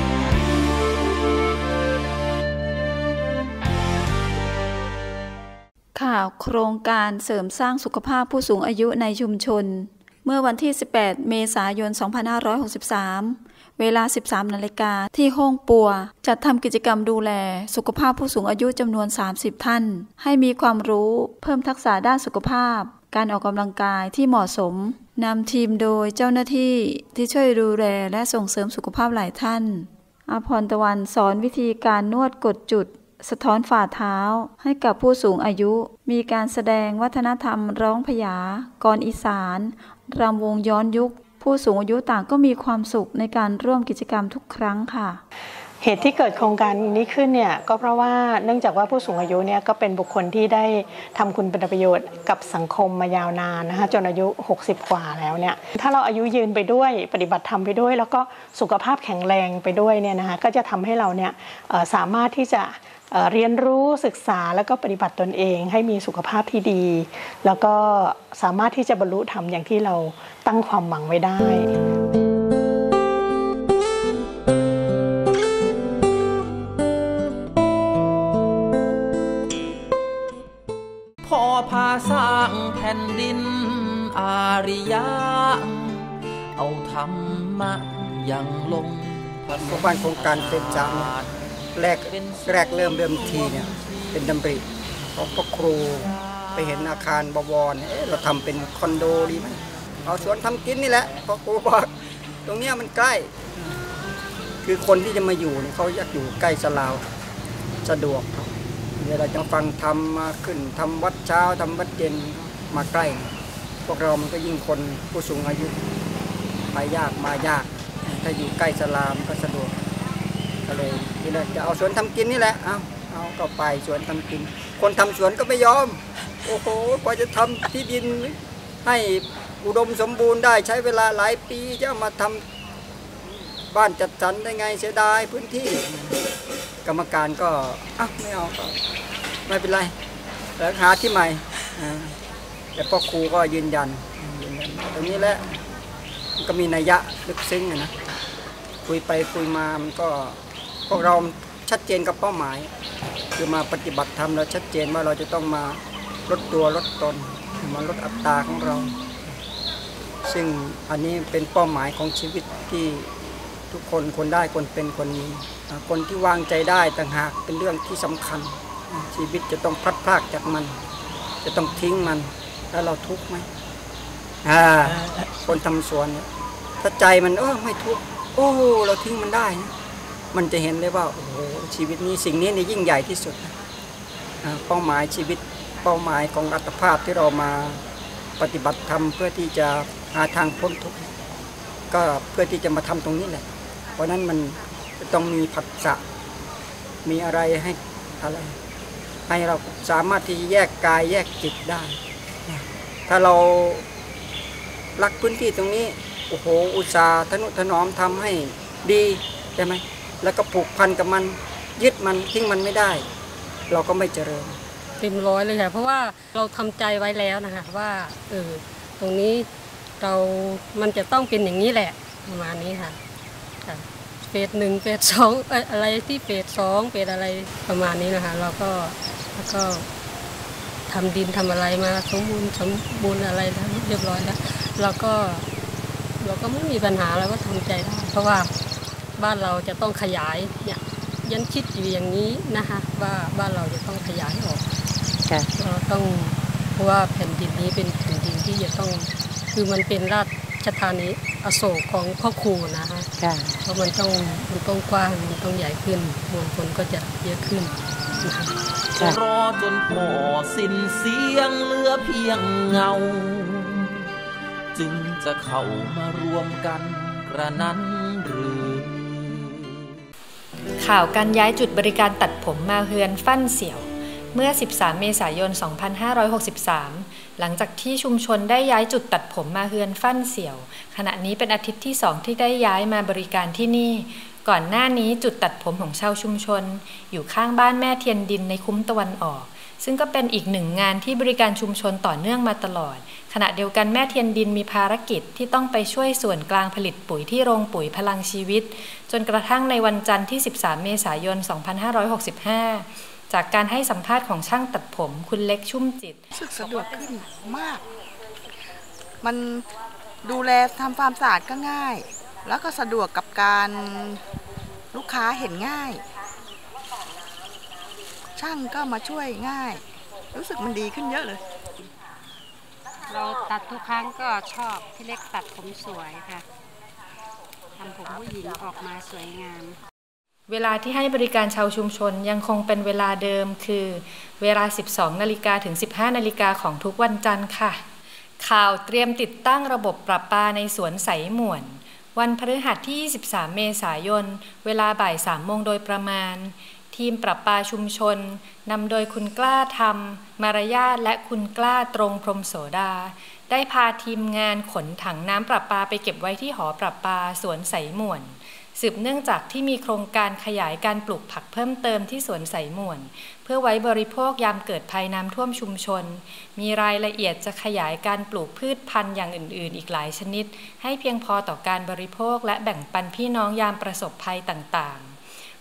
ข่าวโครงการเสริมสร้างสุขภาพผู้สูงอายุในชุมชนเมื่อวันที่สิบแปดเมษายนสองพันห้าร้อยหกสิบสามเวลา สิบสามนาฬิกาที่ห้องปัวจัดทำกิจกรรมดูแลสุขภาพผู้สูงอายุจำนวนสามสิบท่านให้มีความรู้เพิ่มทักษะด้านสุขภาพการออกกำลังกายที่เหมาะสมนำทีมโดยเจ้าหน้าที่ที่ช่วยดูแลและส่งเสริมสุขภาพหลายท่านอาภรณ์ตะวันสอนวิธีการนวดกดจุดสะท้อนฝ่าเท้าให้กับผู้สูงอายุมีการแสดงวัฒนธรรมร้องพยากรอีสานรำวงย้อนยุคผู้สูงอายุต่างก็มีความสุขในการร่วมกิจกรรมทุกครั้งค่ะเหตุที่เกิดโครงการนี้ขึ้นเนี่ยก็เพราะว่าเนื่องจากว่าผู้สูงอายุเนี่ยก็เป็นบุคคลที่ได้ทำคุณประโยชน์กับสังคมมายาวนานนะคะจนอายุหกสิบกว่าแล้วเนี่ยถ้าเราอายุยืนไปด้วยปฏิบัติธรรมไปด้วยแล้วก็สุขภาพแข็งแรงไปด้วยเนี่ยนะคะก็จะทำให้เราเนี่ยสามารถที่จะเรียนรู้ศึกษาแล้วก็ปฏิบัติตนเองให้มีสุขภาพที่ดีแล้วก็สามารถที่จะบรรลุธรรมอย่างที่เราตั้งความหวังไว้ได้พอพาสร้างแผ่นดินอาริยะเอาธรรมะยังลงโครงการโครงการเต็มจามแรกแรกเริ่มเริ่มทีเนี่ยเป็นดำริของพ่อครูไปเห็นอาคารบวรเอ๊ะเราทำเป็นคอนโดดีไหมเอาสวนทำกินนี่แหละพ่อครูบอกตรงเนี้ยมันใกล้คือคนที่จะมาอยู่เนี่ยเขาอยากอยู่ใกล้ศาลาสะดวกเดี๋ยวเราจะฟังทำมาขึ้นทำวัดเช้าทำวัดเย็นมาใกล้พวกเรามันก็ยิ่งคนผู้สูงอายุไปยากมายากถ้าอยู่ใกล้ศาลามันก็สะดวกก็เลยนี่แหละจะเอาสวนทำกินนี่แหละเอาเอาก็ไปสวนทำกินคนทำสวนก็ไม่ยอมโอ้โหกว่าจะทำที่ดินให้อุดมสมบูรณ์ได้ใช้เวลาหลายปีจะมาทำบ้านจัดสรรได้ไงเสียดายพื้นที่กรรมการก็อ่ะไม่เอาก็ไม่เป็นไรแล้วหาที่ใหม่แต่พ่อครูก็ยืนยันตรงนี้แหละมันก็มีนัยยะลึกซึ้งนะคุยไปคุยมามันก็พวกเราชัดเจนกับเป้าหมายคือมาปฏิบัติธรรมเราชัดเจนว่าเราจะต้องมาลดตัวลดตนมาลดอัตราของเราซึ่งอันนี้เป็นเป้าหมายของชีวิตที่ทุกคนคนได้คนเป็นคนมีคนที่วางใจได้ต่างหากเป็นเรื่องที่สำคัญชีวิตจะต้องพลัดพรากจากมันจะต้องทิ้งมันแล้วเราทุกข์ไหมอ่าคนทำสวนเนี่ยถ้าใจมันเออไม่ทุกข์โอ้เราทิ้งมันได้นะมันจะเห็นเลยว่าโอ้โหชีวิตนี้สิ่งนี้เนี่ยยิ่งใหญ่ที่สุดเป้าหมายชีวิตเป้าหมายของอัตภาพที่เรามาปฏิบัติธรรมเพื่อที่จะหาทางพ้นทุกข์ก็เพื่อที่จะมาทำตรงนี้แหละเพราะนั้นมันจะต้องมีผัสสะมีอะไรให้อะไรให้เราสามารถที่จะแยกกายแยกจิตได้ถ้าเรารักพื้นที่ตรงนี้โอ้โหอุตสาห์ทนุถนอมทำให้ดีใช่ไหมแล้วก็ผูกพันกับมันยึดมันทิ้งมันไม่ได้เราก็ไม่เจริญเต็มร้อยเลยค่ะเพราะว่าเราทำใจไว้แล้วนะคะว่าเออตรงนี้เรามันจะต้องเป็นอย่างนี้แหละประมาณนี้ค่ะเฟสหนึ่งเฟสสองอะไรที่เฟสสองเฟสอะไรประมาณนี้นะคะเราก็แล้วก็ทำดินทำอะไรมาสมบูรณ์สมบูรณ์อะไรแล้วเรียบร้อยแล้วเราก็เราก็ไม่มีปัญหาเราก็ทำใจได้เพราะว่าบ้านเราจะต้องขยายเนี่ยยันคิดอยู่อย่างนี้นะคะว่าบ้านเราจะต้องขยายออกเราต้องเพราะว่าแผ่นดินนี้เป็นแผ่นดินที่จะต้องคือมันเป็นราชธานีอโศกของพ่อครูนะคะเพราะมันต้องมันต้องกว้างมันต้องใหญ่ขึ้นมวลชนก็จะเยอะขึ้นนะคะรอจนพอสิ้นเสียงเหลือเพียงเงาจึงจะเข้ามารวมกันกระนั้นหรือข่าวการย้ายจุดบริการตัดผมมาเฮือนฟั่นเสี่ยวเมื่อสิบสามเมษายนสองพันห้าร้อยหกสิบสามหลังจากที่ชุมชนได้ย้ายจุดตัดผมมาเฮือนฟั่นเสี่ยวขณะนี้เป็นอาทิตย์ที่สองที่ได้ย้ายมาบริการที่นี่ก่อนหน้านี้จุดตัดผมของชาวชุมชนอยู่ข้างบ้านแม่เทียนดินในคุ้มตะวันออกซึ่งก็เป็นอีกหนึ่งงานที่บริการชุมชนต่อเนื่องมาตลอดขณะเดียวกันแม่เทียนดินมีภารกิจที่ต้องไปช่วยส่วนกลางผลิตปุ๋ยที่โรงปุ๋ยพลังชีวิตจนกระทั่งในวันจันทร์ที่สิบสามเมษายนสองพันห้าร้อยหกสิบห้าจากการให้สัมภาษณ์ของช่างตัดผมคุณเล็กชุ่มจิตรู้สึกสะดวกขึ้นมากมันดูแลทำความสะอาดก็ง่ายแล้วก็สะดวกกับการลูกค้าเห็นง่ายช่างก็มาช่วยง่ายรู้สึกมันดีขึ้นเยอะเลยเราตัดทุกครั้งก็ชอบพี่เล็กตัดผมสวยค่ะทำผมผู้หญิงออกมาสวยงามเวลาที่ให้บริการชาวชุมชนยังคงเป็นเวลาเดิมคือเวลา สิบสองนาฬิกา ถึง สิบห้านาฬิกาของทุกวันจันทร์ค่ะข่าวเตรียมติดตั้งระบบประปาในสวนไสหม่วนวันพฤหัสที่ยี่สิบสามเมษายนเวลาบ่ายสามโมงโดยประมาณทีมประปาชุมชนนำโดยคุณกล้าธรรมมารยาทและคุณกล้าตรงพรหมโสดาได้พาทีมงานขนถังน้ำประปาไปเก็บไว้ที่หอประปาสวนไสหม่วนสืบเนื่องจากที่มีโครงการขยายการปลูกผักเพิ่มเติมที่สวนไสหม่วนเพื่อไว้บริโภคยามเกิดภัยน้ำท่วมชุมชนมีรายละเอียดจะขยายการปลูกพืชพันธุ์อย่างอื่นๆอีกหลายชนิดให้เพียงพอต่อการบริโภคและแบ่งปันพี่น้องยามประสบภัยต่างๆ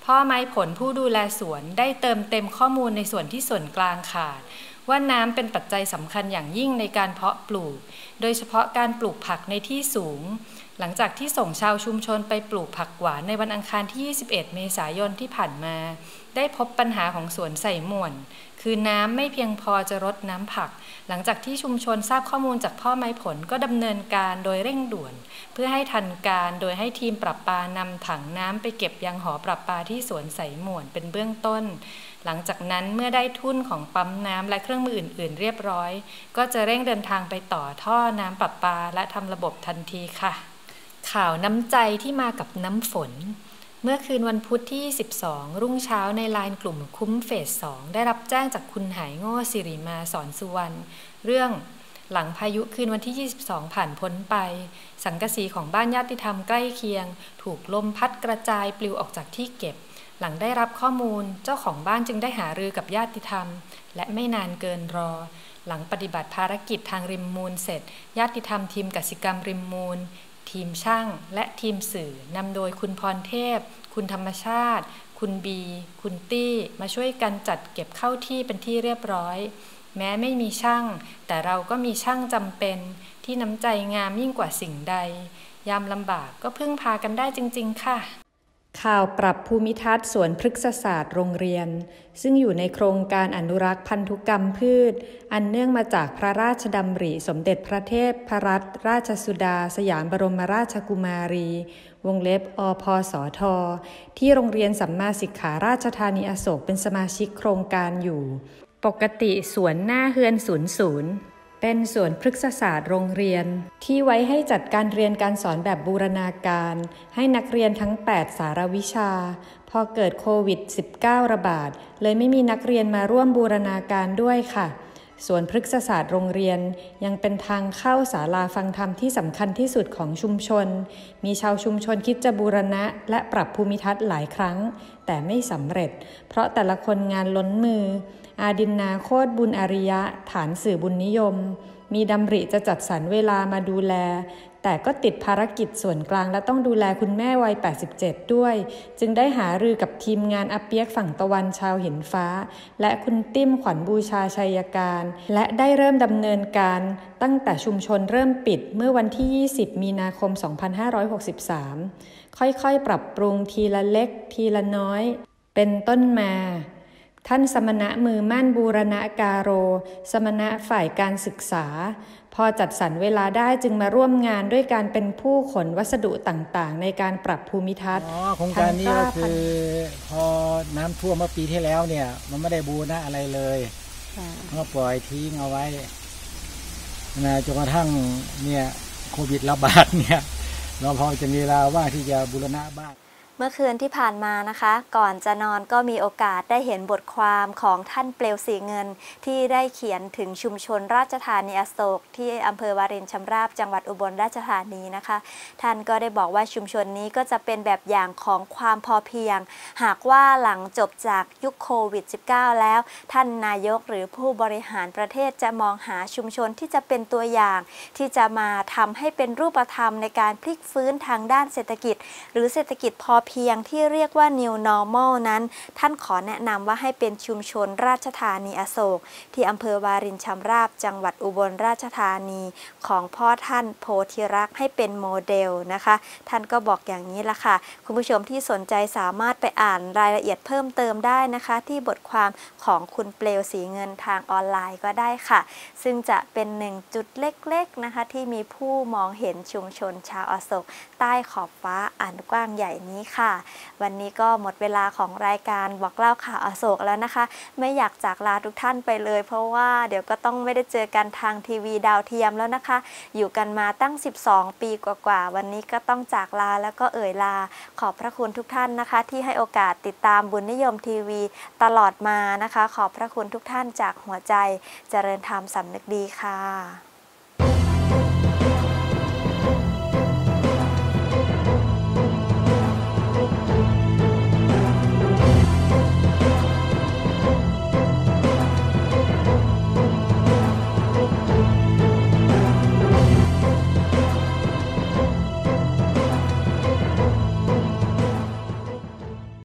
พ่อไม้ผลผู้ดูแลสวนได้เติมเต็มข้อมูลในส่วนที่ส่วนกลางขาดว่าน้ำเป็นปัจจัยสำคัญอย่างยิ่งในการเพาะปลูกโดยเฉพาะการปลูกผักในที่สูงหลังจากที่ส่งชาวชุมชนไปปลูกผักหวานในวันอังคารที่ยี่สิบเอ็ดเมษายนที่ผ่านมาได้พบปัญหาของสวนใส่หม่วนคือน้ำไม่เพียงพอจะรดน้ำผักหลังจากที่ชุมชนทราบข้อมูลจากพ่อไม้ผลก็ดำเนินการโดยเร่งด่วนเพื่อให้ทันการโดยให้ทีมประปานำถังน้ำไปเก็บยังหอประปาที่สวนใส่หม่วนเป็นเบื้องต้นหลังจากนั้นเมื่อได้ทุนของปั๊มน้ำและเครื่องมืออื่นๆเรียบร้อยก็จะเร่งเดินทางไปต่อท่อน้ำประปาและทำระบบทันทีค่ะข่าวน้ำใจที่มากับน้ำฝนเมื่อคืนวันพุธที่สิบสองรุ่งเช้าในไลน์กลุ่มคุ้มเฟสสองได้รับแจ้งจากคุณหายโง่สิริมาสอนสุวรรณเรื่องหลังพายุคืนวันที่ยี่สิบสองผ่านพ้นไปสังกะสีของบ้านญาติธรรมใกล้เคียงถูกลมพัดกระจายปลิวออกจากที่เก็บหลังได้รับข้อมูลเจ้าของบ้านจึงได้หารือกับญาติธรรมและไม่นานเกินรอหลังปฏิบัติภารกิจทางริมมูลเสร็จญาติธรรมทีมกสิกรรมริมมูลทีมช่างและทีมสื่อนำโดยคุณพรเทพคุณธรรมชาติคุณบีคุณตี้มาช่วยกันจัดเก็บเข้าที่เป็นที่เรียบร้อยแม้ไม่มีช่างแต่เราก็มีช่างจำเป็นที่น้ำใจงามยิ่งกว่าสิ่งใดยามลำบากก็พึ่งพากันได้จริงๆค่ะข่าวปรับภูมิทัศน์สวนพฤกษศาสตร์โรงเรียนซึ่งอยู่ในโครงการอนุรักษ์พันธุกรรมพืชอันเนื่องมาจากพระราชดำริสมเด็จพระเทพพรัตนราชสุดาสยามบรมราชกุมารีวงเล็บอพสทที่โรงเรียนสัมมาสิกขาราชธานีอโศกเป็นสมาชิกโครงการอยู่ปกติสวนหน้าเฮือนศูนย์ศูนย์เป็นสวนพฤกษศาสตร์โรงเรียนที่ไว้ให้จัดการเรียนการสอนแบบบูรณาการให้นักเรียนทั้งแปดสารวิชาพอเกิดโควิด สิบเก้า ระบาดเลยไม่มีนักเรียนมาร่วมบูรณาการด้วยค่ะสวนพฤกษศาสตร์โรงเรียนยังเป็นทางเข้าศาลาฟังธรรมที่สำคัญที่สุดของชุมชนมีชาวชุมชนคิดจะบูรณะและปรับภูมิทัศน์หลายครั้งแต่ไม่สำเร็จเพราะแต่ละคนงานล้นมืออาดินนาโคตรบุญอาริยะฐานสื่อบุญนิยมมีดำริจะจัดสรรเวลามาดูแลแต่ก็ติดภารกิจส่วนกลางและต้องดูแลคุณแม่วัยแปดสิบเจ็ดด้วยจึงได้หารือกับทีมงานอาเปียกฝั่งตะวันชาวหินฟ้าและคุณติ้มขวัญบูชาชัยการและได้เริ่มดำเนินการตั้งแต่ชุมชนเริ่มปิดเมื่อวันที่ยี่สิบมีนาคมสองพันห้าร้อยหกสิบสามค่อยๆปรับปรุงทีละเล็กทีละน้อยเป็นต้นมาท่านสมณะมือมั่นบูรณกาโรสมณะฝ่ายการศึกษาพอจัดสรรเวลาได้จึงมาร่วมงานด้วยการเป็นผู้ขนวัสดุต่างๆในการปรับภูมิทัศน์โครงการนี้ก็คือพอน้ำท่วมเมื่อปีที่แล้วเนี่ยมันไม่ได้บูรณะอะไรเลยก็ปล่อยทิ้งเอาไว้นะจนกระทั่งเนี่ยโควิดระบาดเนี่ยเราพอจะมีเวลาว่างที่จะบูรณะบ้างเมื่อคืนที่ผ่านมานะคะก่อนจะนอนก็มีโอกาสได้เห็นบทความของท่านเปลวสีเงินที่ได้เขียนถึงชุมชนราชธานีอโศกที่อำเภอวารินชำราบจังหวัดอุบลราชธานีนะคะท่านก็ได้บอกว่าชุมชนนี้ก็จะเป็นแบบอย่างของความพอเพียงหากว่าหลังจบจากยุคโควิด สิบเก้า แล้วท่านนายกหรือผู้บริหารประเทศจะมองหาชุมชนที่จะเป็นตัวอย่างที่จะมาทำให้เป็นรูปธรรมในการพลิกฟื้นทางด้านเศรษฐกิจหรือเศรษฐกิจพอเพียงที่เรียกว่า New Normal นั้นท่านขอแนะนำว่าให้เป็นชุมชนราชธานีอโศกที่อำเภอวารินชำราบจังหวัดอุบลราชธานีของพ่อท่านโพธิรักษ์ให้เป็นโมเดลนะคะท่านก็บอกอย่างนี้ละค่ะคุณผู้ชมที่สนใจสามารถไปอ่านรายละเอียดเพิ่มเติมได้นะคะที่บทความของคุณเปลวสีเงินทางออนไลน์ก็ได้ค่ะซึ่งจะเป็นหนึ่งจุดเล็กๆนะคะที่มีผู้มองเห็นชุมชนชาวอโศกใต้ขอบฟ้าอันกว้างใหญ่นี้ค่ะวันนี้ก็หมดเวลาของรายการบอกเล่าข่าวอโศกแล้วนะคะไม่อยากจากลาทุกท่านไปเลยเพราะว่าเดี๋ยวก็ต้องไม่ได้เจอกันทางทีวีดาวเทียมแล้วนะคะอยู่กันมาตั้งสิบสองปีกว่าๆวันนี้ก็ต้องจากลาแล้วก็เอ่ยลาขอบพระคุณทุกท่านนะคะที่ให้โอกาสติดตามบุญนิยมทีวีตลอดมานะคะขอบพระคุณทุกท่านจากหัวใจเจริญธรรมสำนึกดีค่ะ